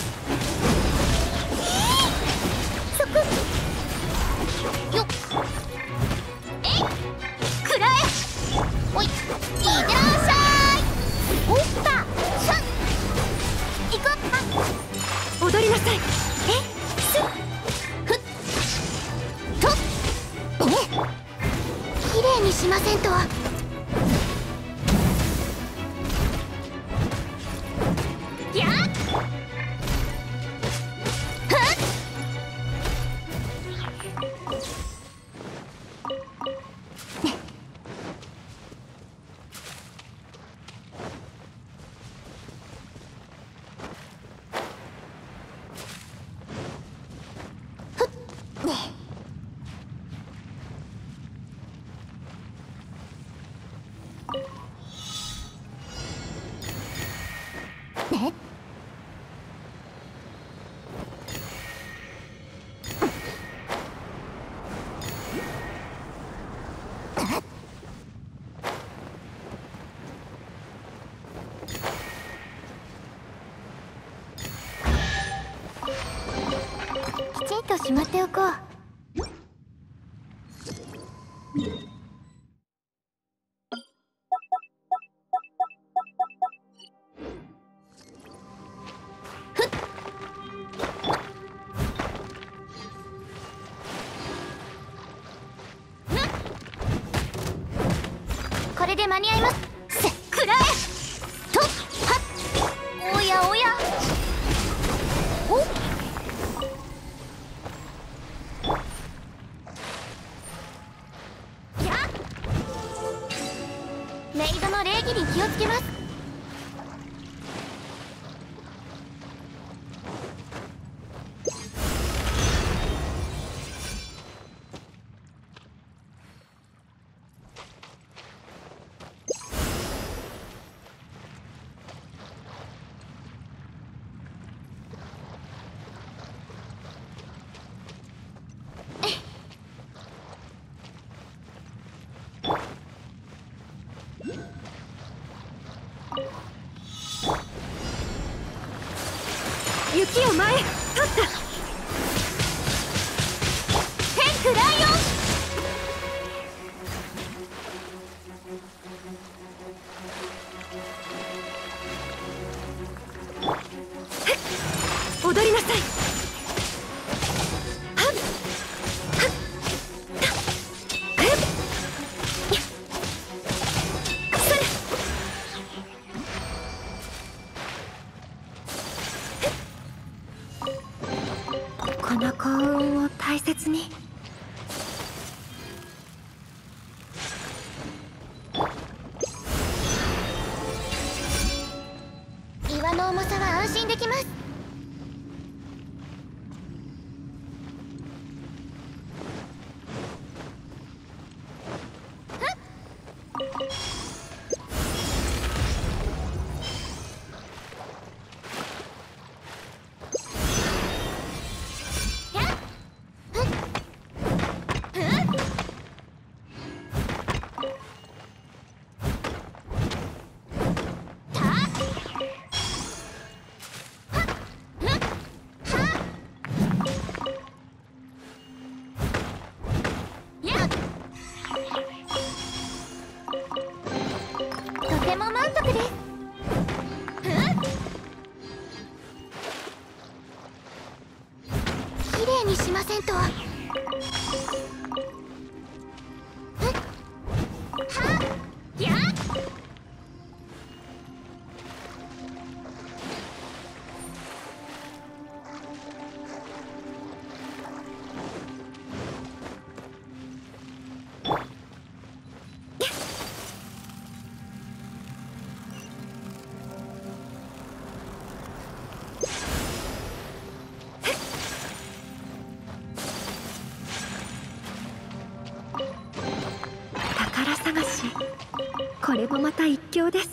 そこよっえいくらえおいいってらっしゃい。おったしゃ行こう。 踊りなさい。 すふっときれいにしませんと。やっふっねきちんとしまっておこう。これで間に合います。せくらえとはっおやおやおやっメイドの礼儀に気をつけます。 雪を前へ取った。 天空ライオン。 踊りなさい。この幸運を大切に。 岩の重さは安心できます。とても満足です。きれいにしませんと。はっやっ。 宝探し、これもまた一興です。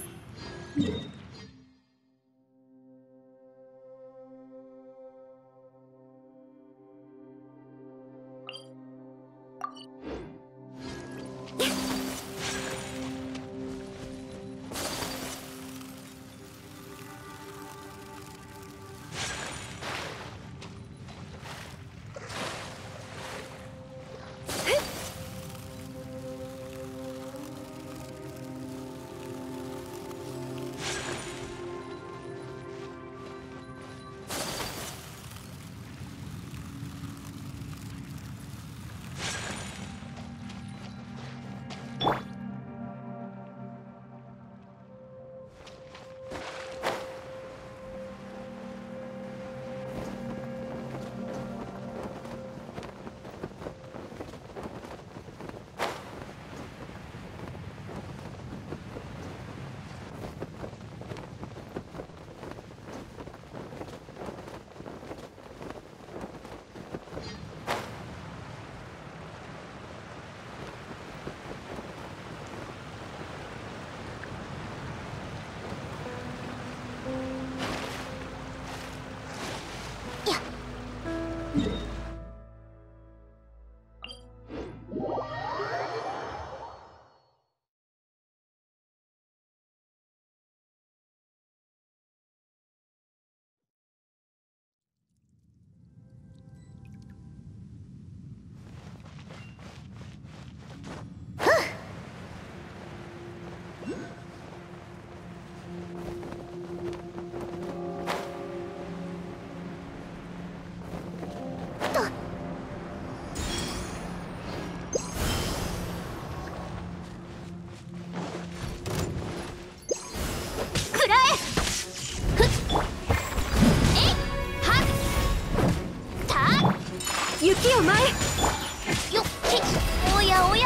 雪を前へ。よっおやおや。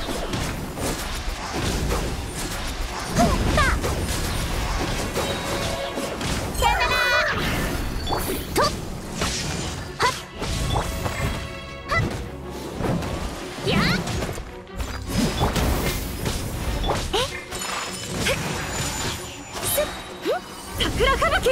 ふったさよならとっはっはっやっ桜吹雪。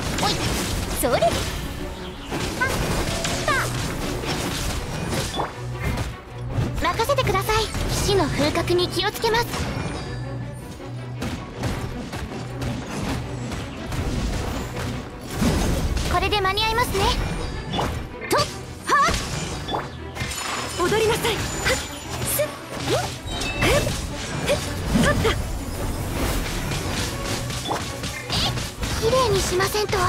それはっ死の風格に気をつけます。これで間に合いますね。とはっ踊りなさい。はっすっふっふっ立った。 綺麗にしませんと。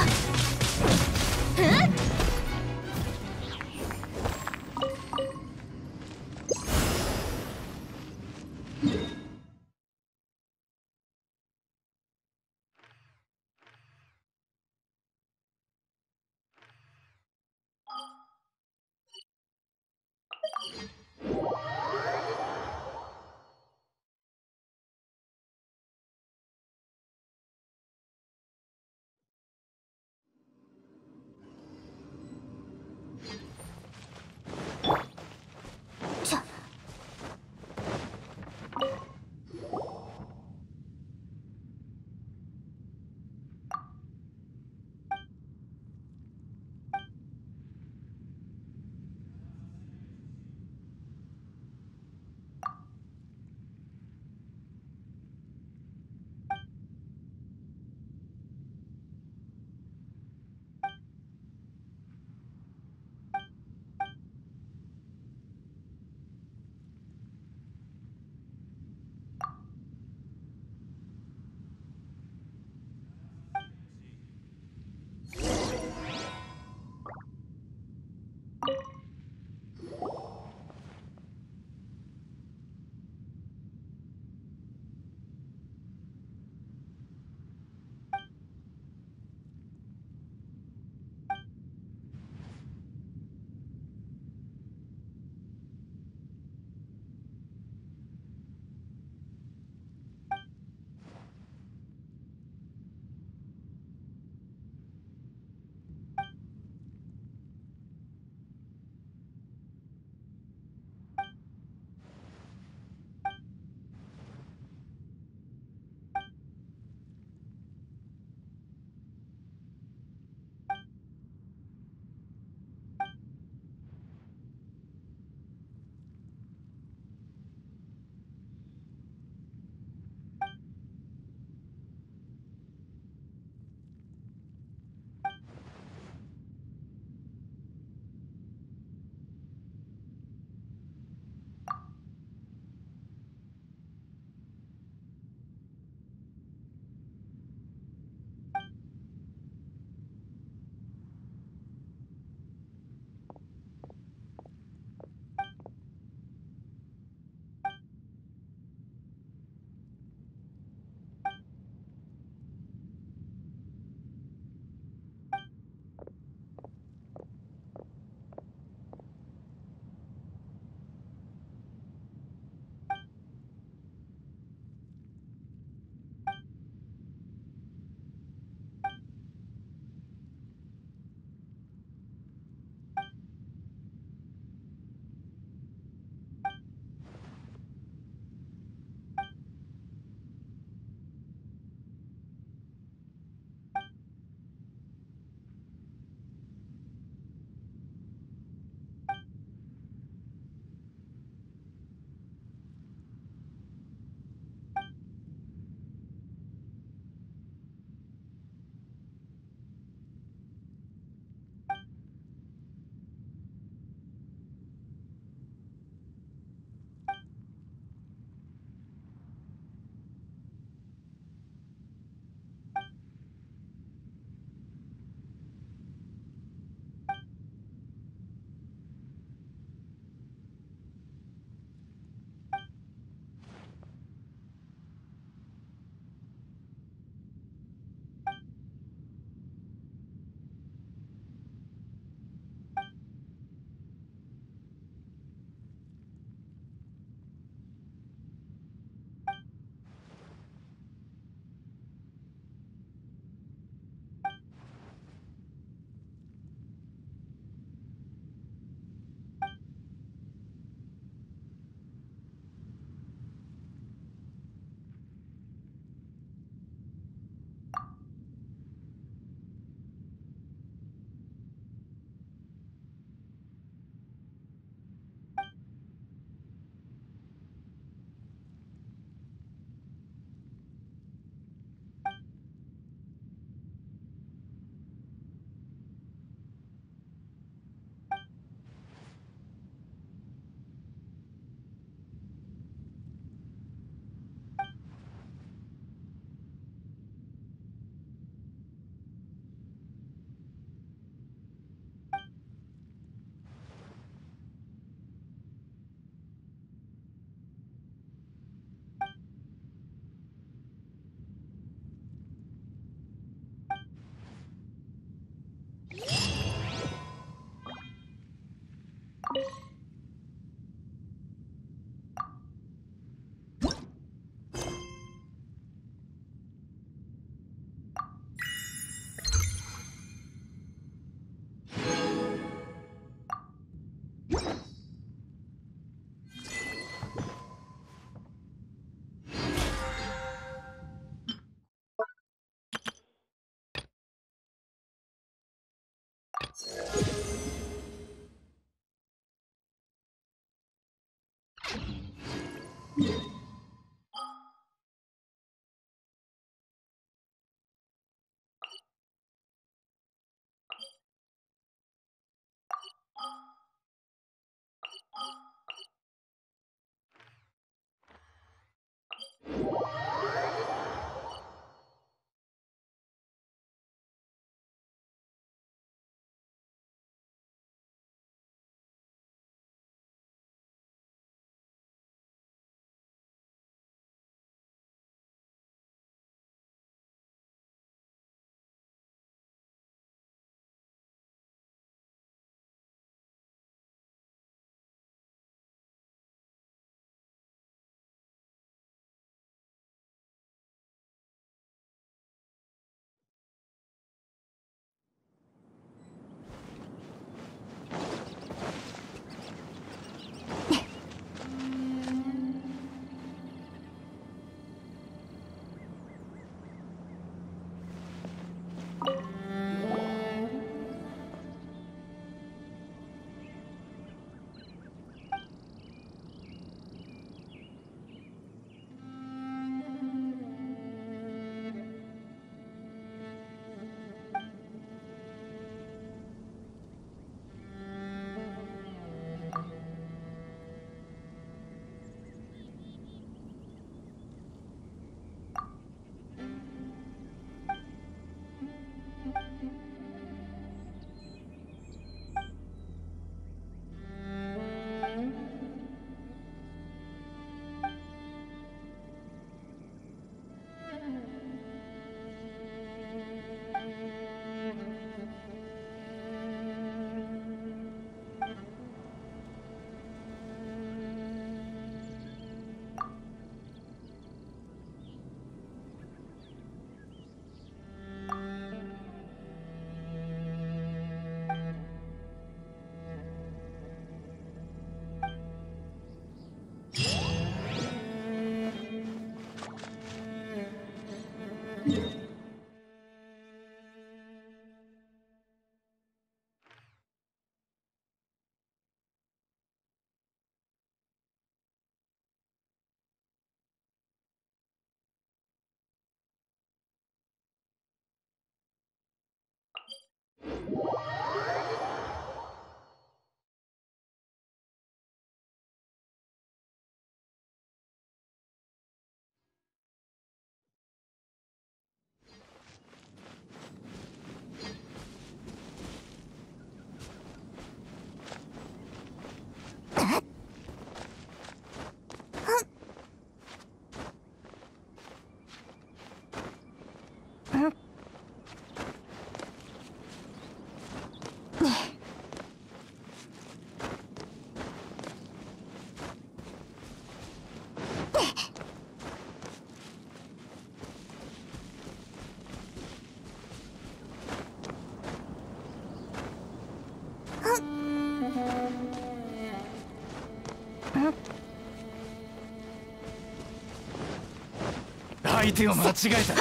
相手を間違えた。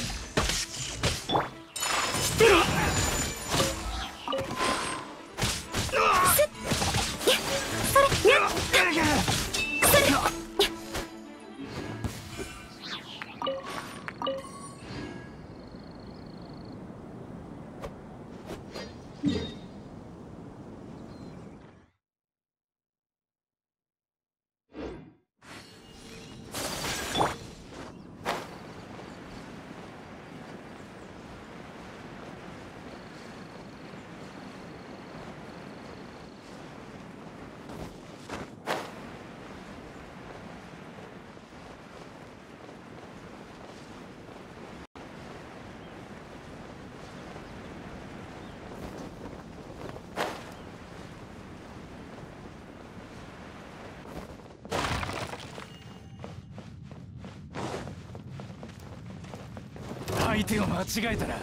相手を間違えたな。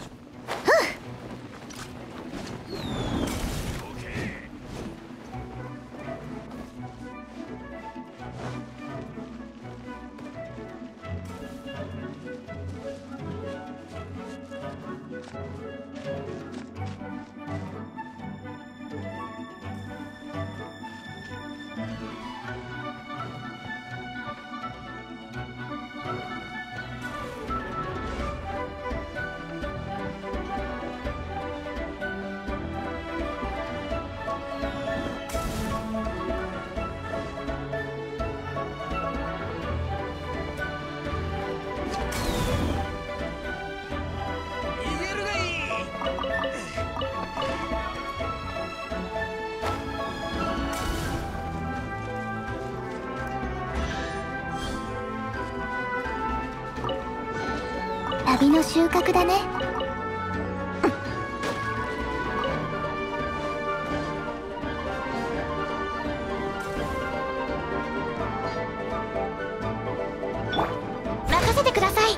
旅の収穫だね。任せてください。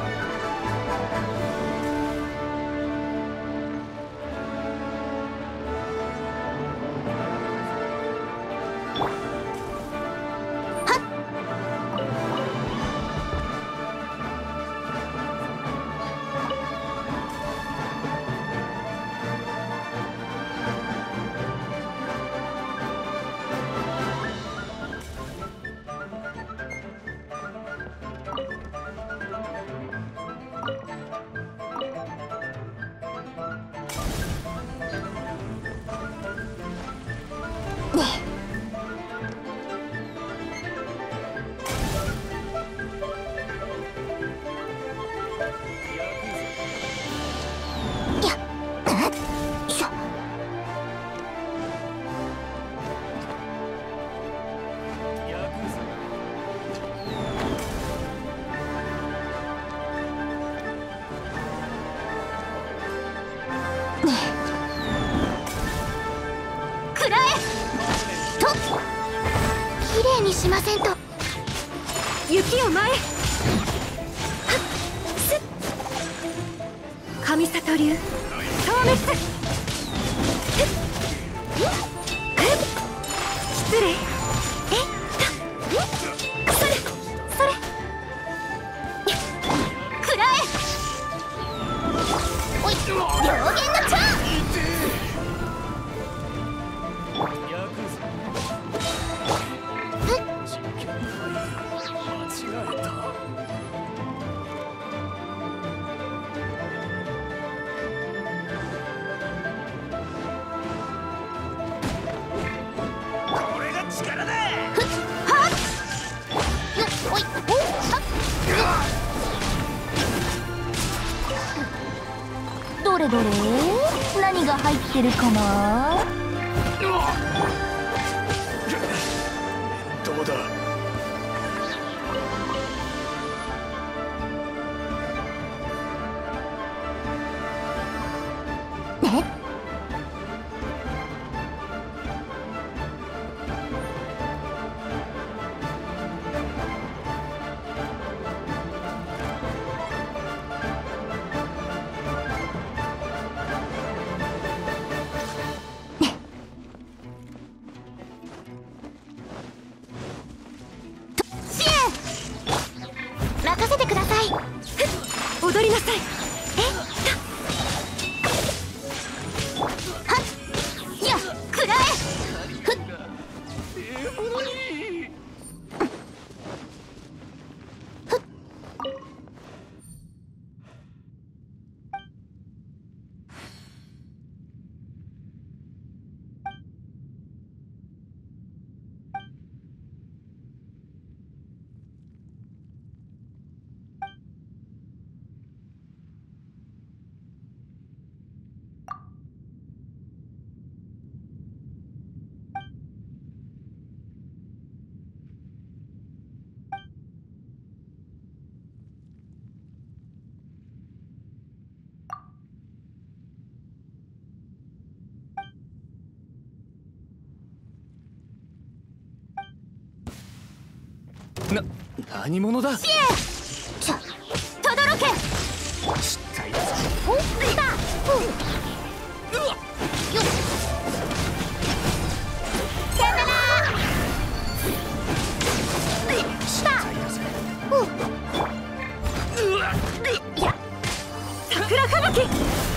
しませんと。 雪を前。はっすっ神里流消滅。失礼。それそれくらえ。 おい、両言の蝶。どれどれ、何が入ってるかな。 どうだ。 任せてください。 踊りなさい。 はっやくらえ。ふっ何者だ。 ちょとどろけ。 失態だぞ。 おっ来た。よっさよなら。来た。いや桜吹雪。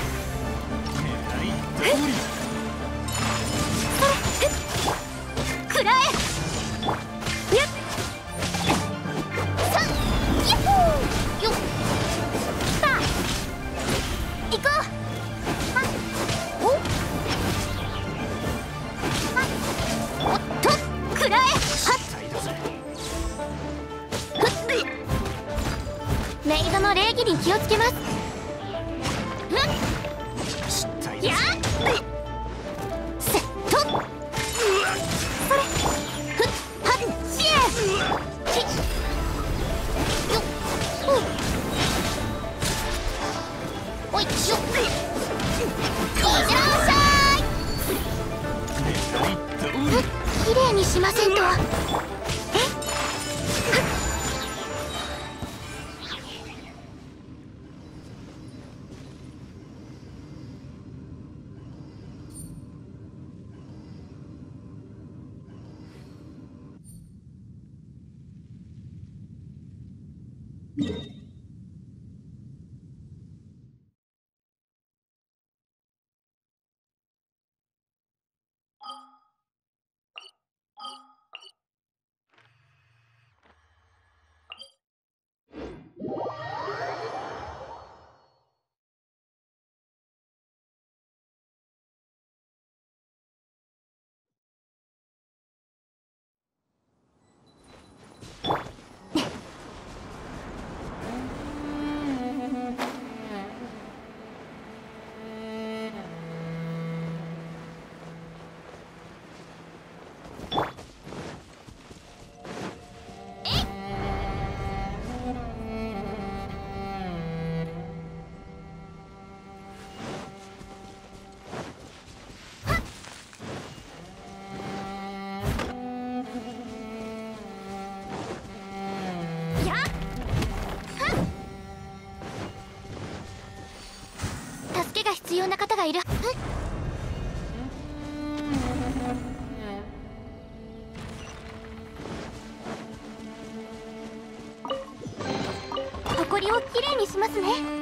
くらえ。やっよっさあ行こう。おっとくらえ。はっメイドの礼儀に気をつけます。やっセット。それふっはっしえちよっおいしょいってらっしゃい。きれいにしませんと。助けが必要な方がいる。埃をきれいにしますね。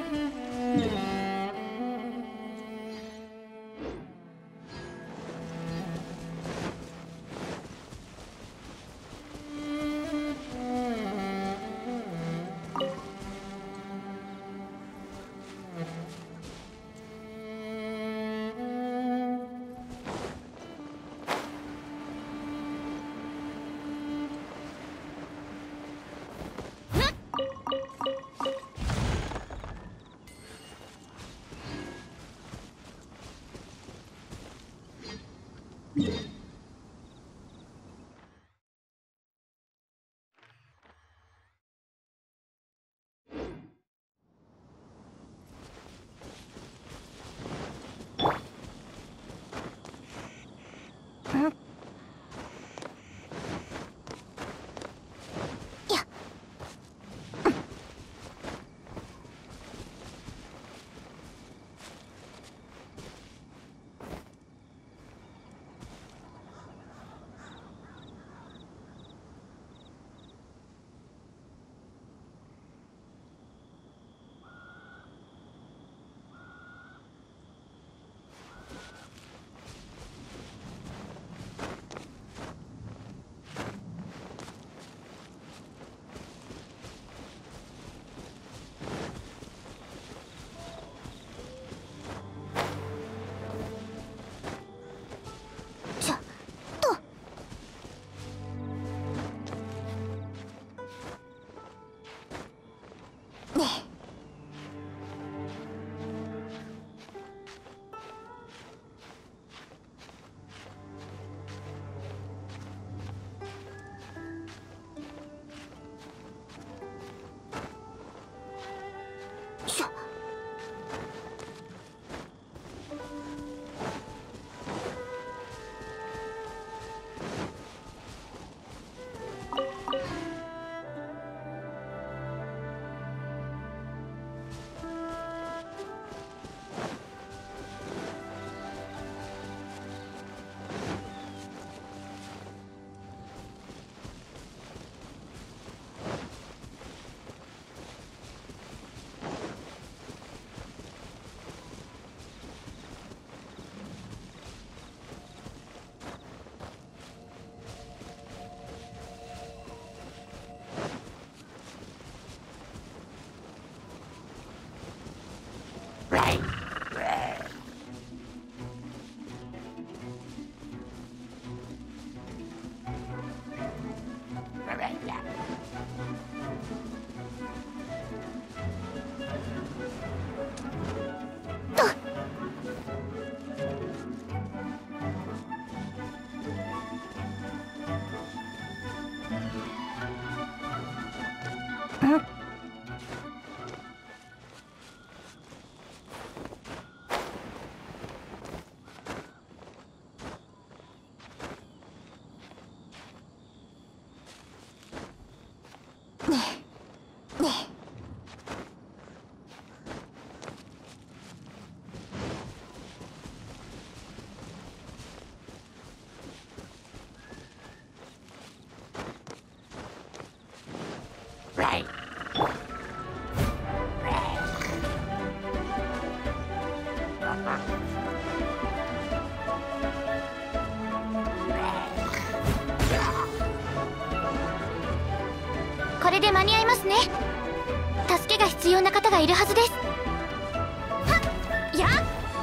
れで間に合いますね。助けが必要な方がいるはずです。はっやっ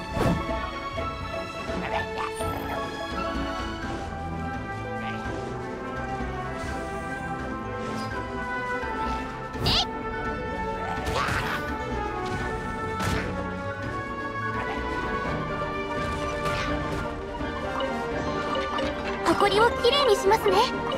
埃をきれいにしますね。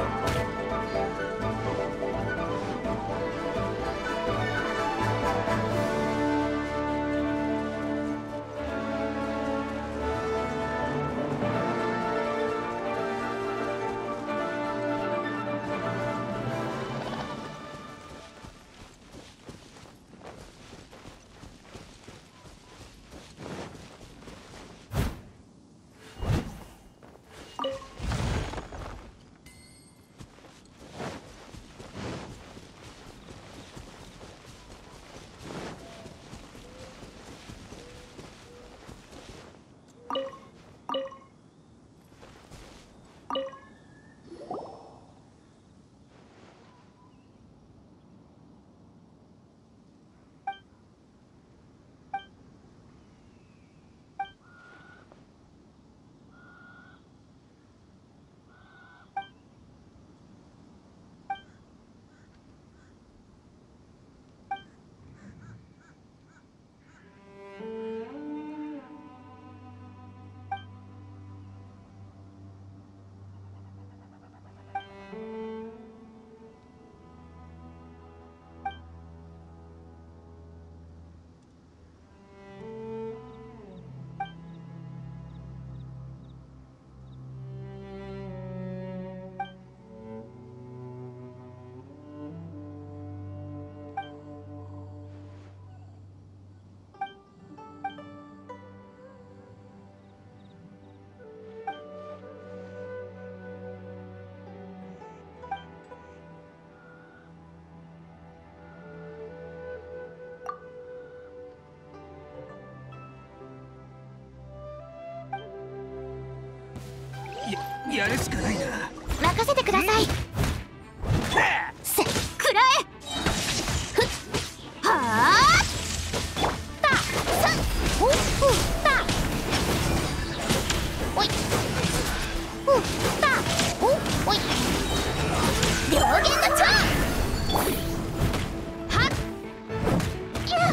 やるしかないな。 任せてください。せっくらえ。ふっはあたさおったおいふったおい両弦の蝶はっや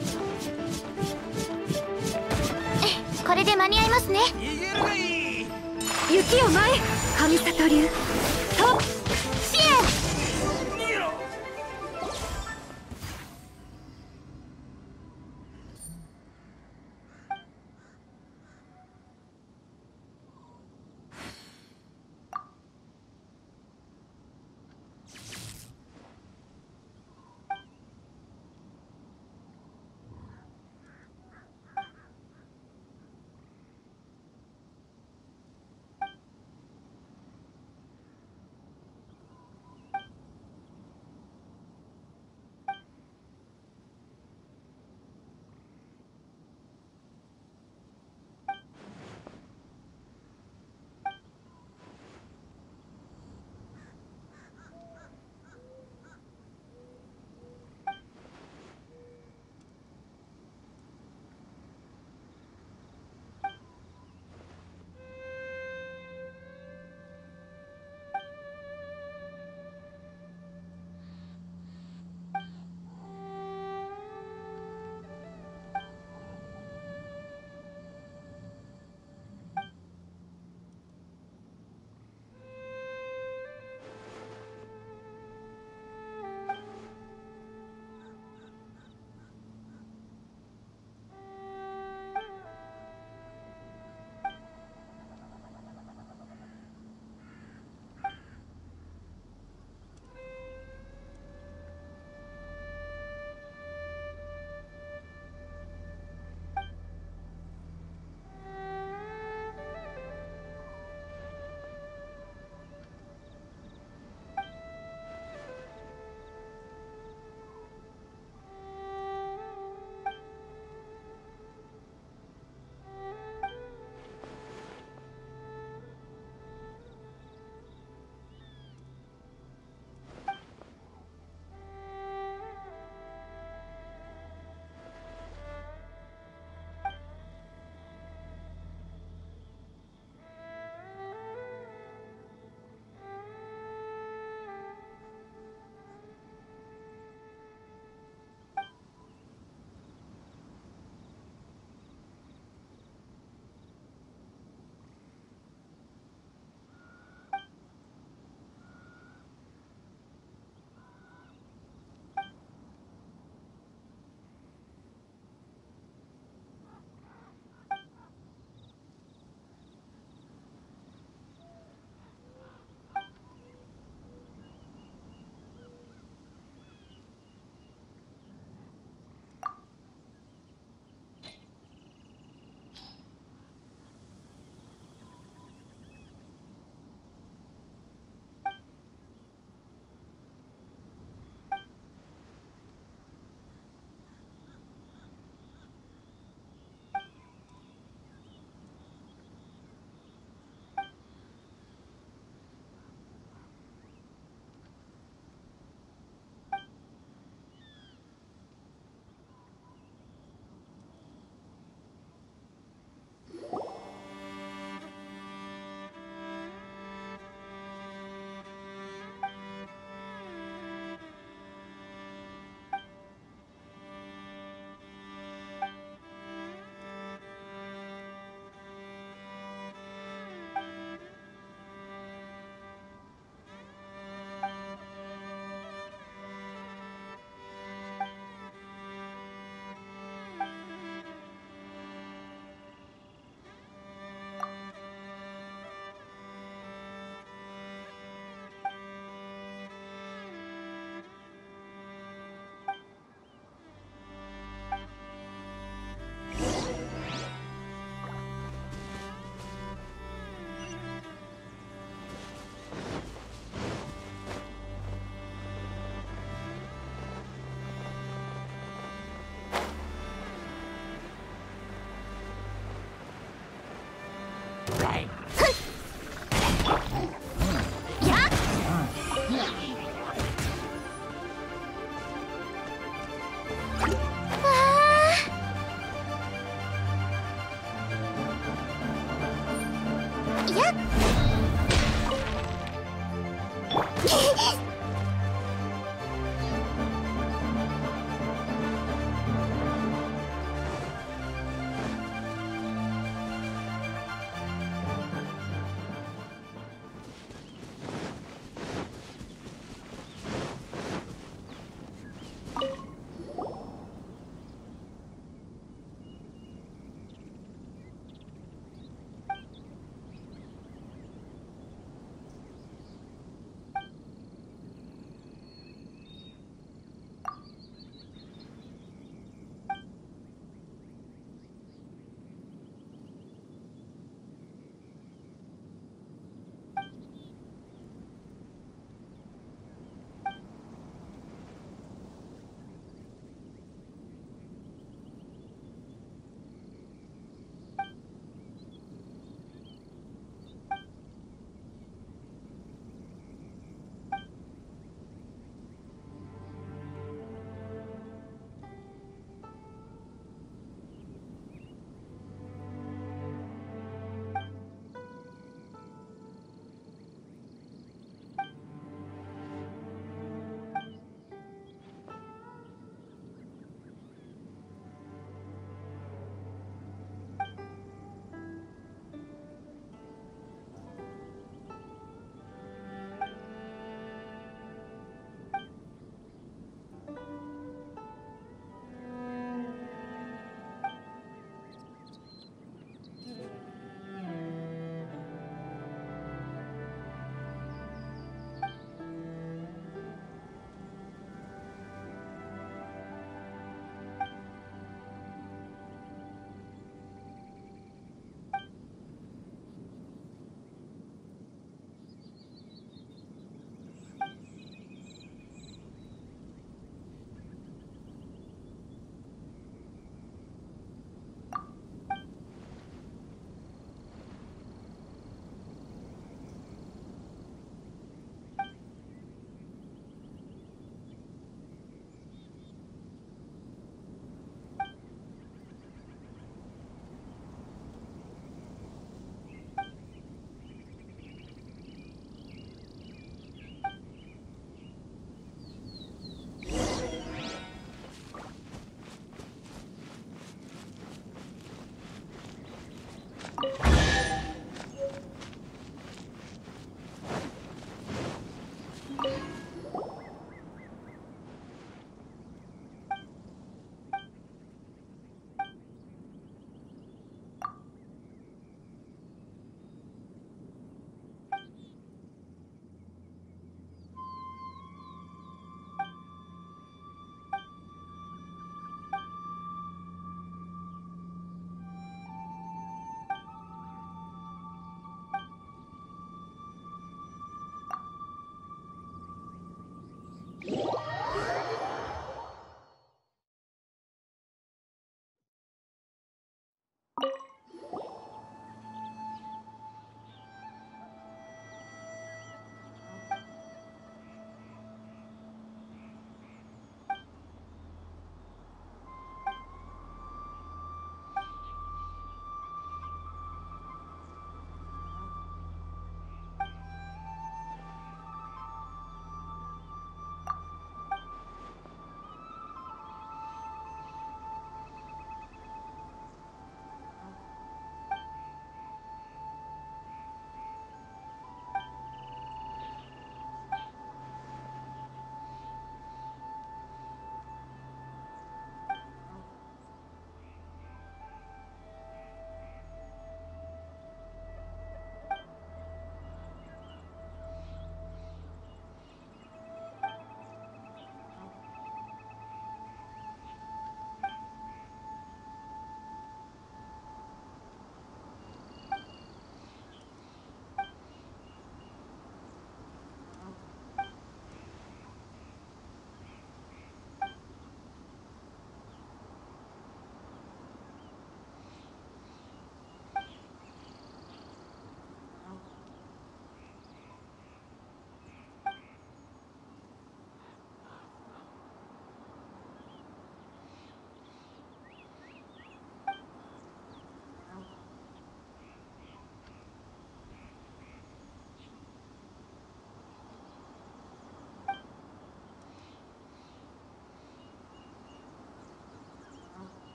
っこれで間に合いますね。 逃げるがいい。 雪を前神里流と支援。 逃げろ。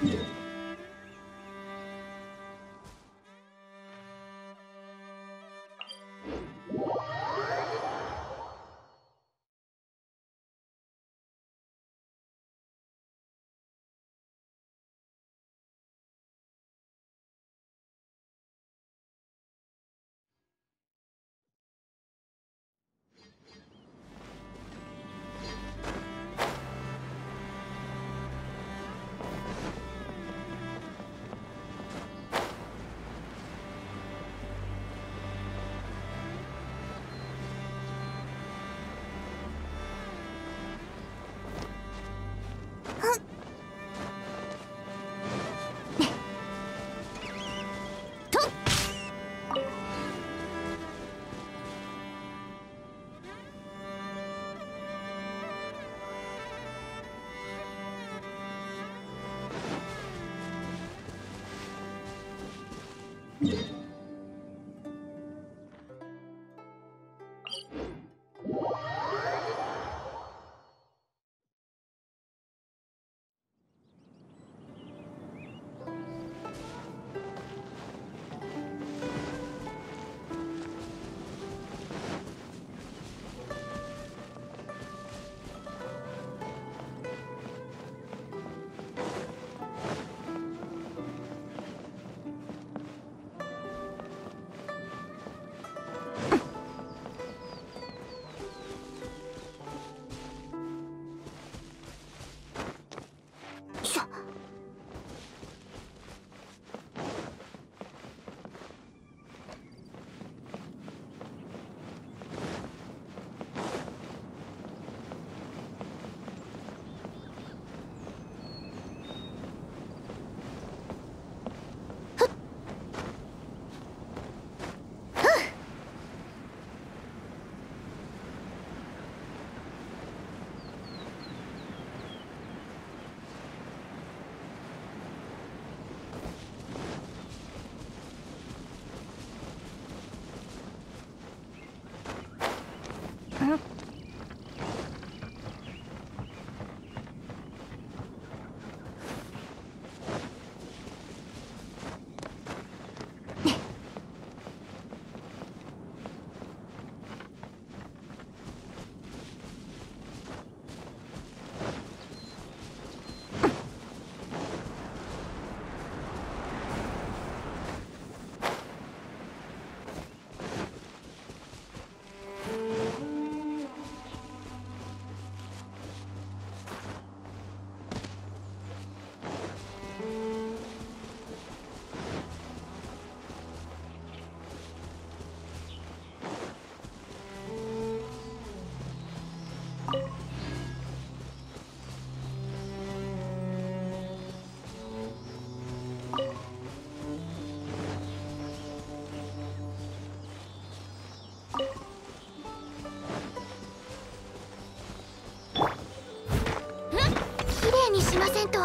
しませんと。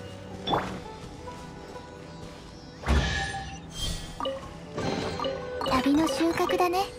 旅の収穫だね。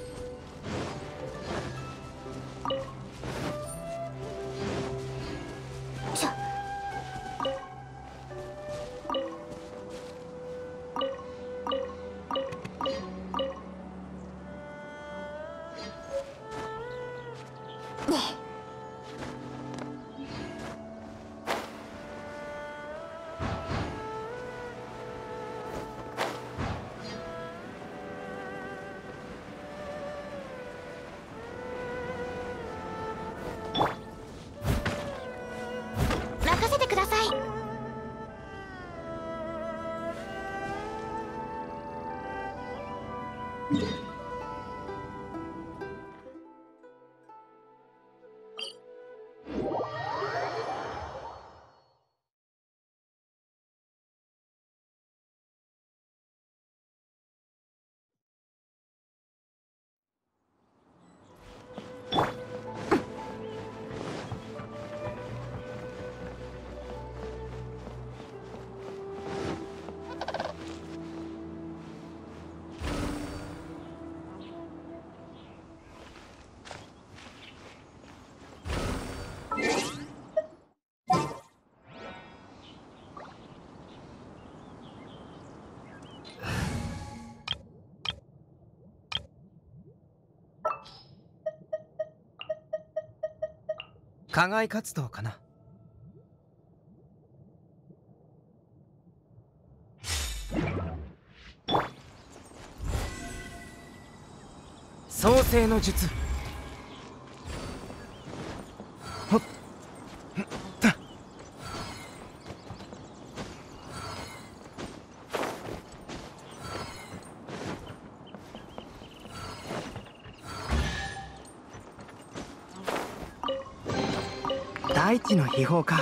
課外活動かな。創世の術。ほっった大地の秘宝か。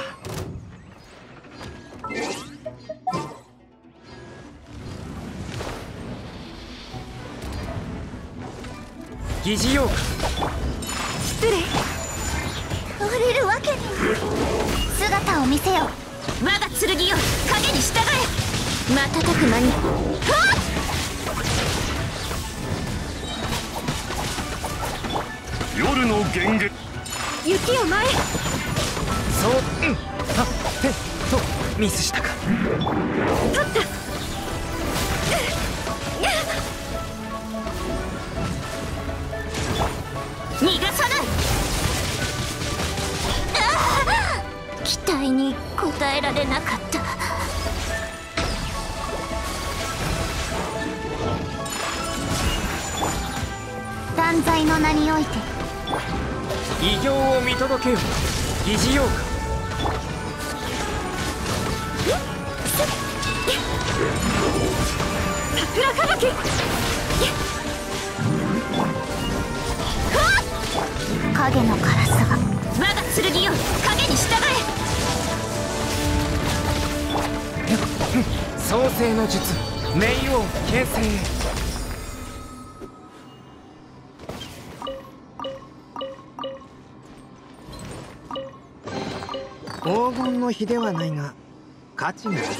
疑似用か。 失礼。 触れるわけには。姿を見せよ。我が剣よ、影に従え。瞬く間に。 夜の源源。 雪を前。 そう、ミスしたか。 立った。 逃がさない。期待に応えられなかった。断罪の名において偉業を見届けよ。疑似用か。 桜吹雪。 影の辛さが。我が剣よ、影に従え。 創世の術、冥王形成。黄金の比ではないが価値がある。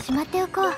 しまっておこう。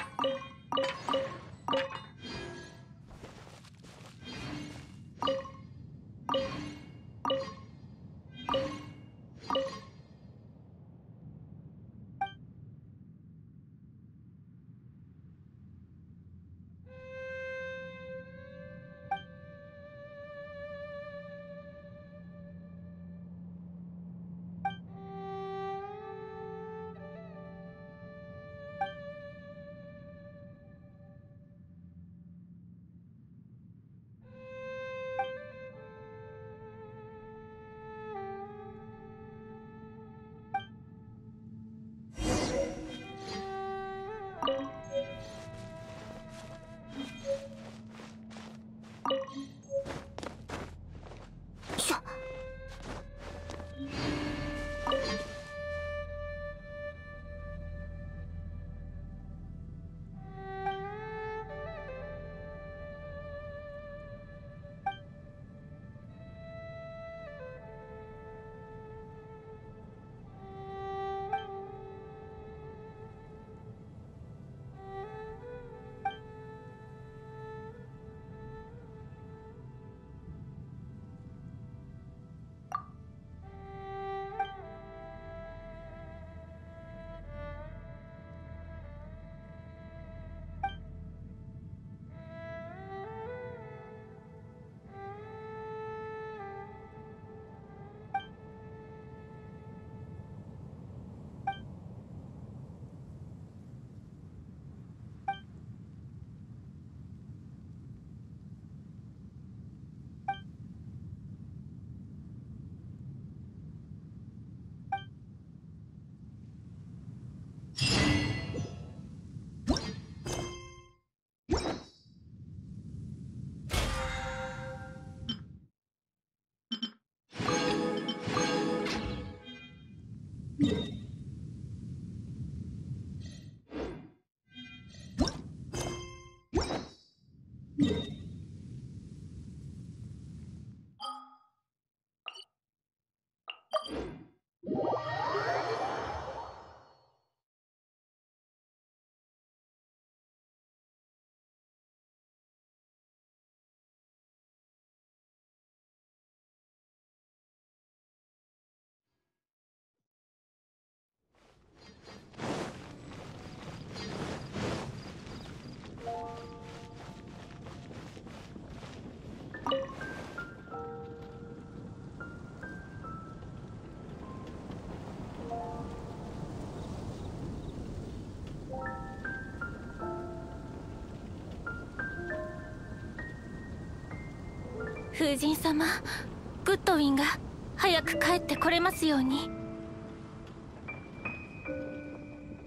風神様、グッドウィンが早く帰ってこれますように。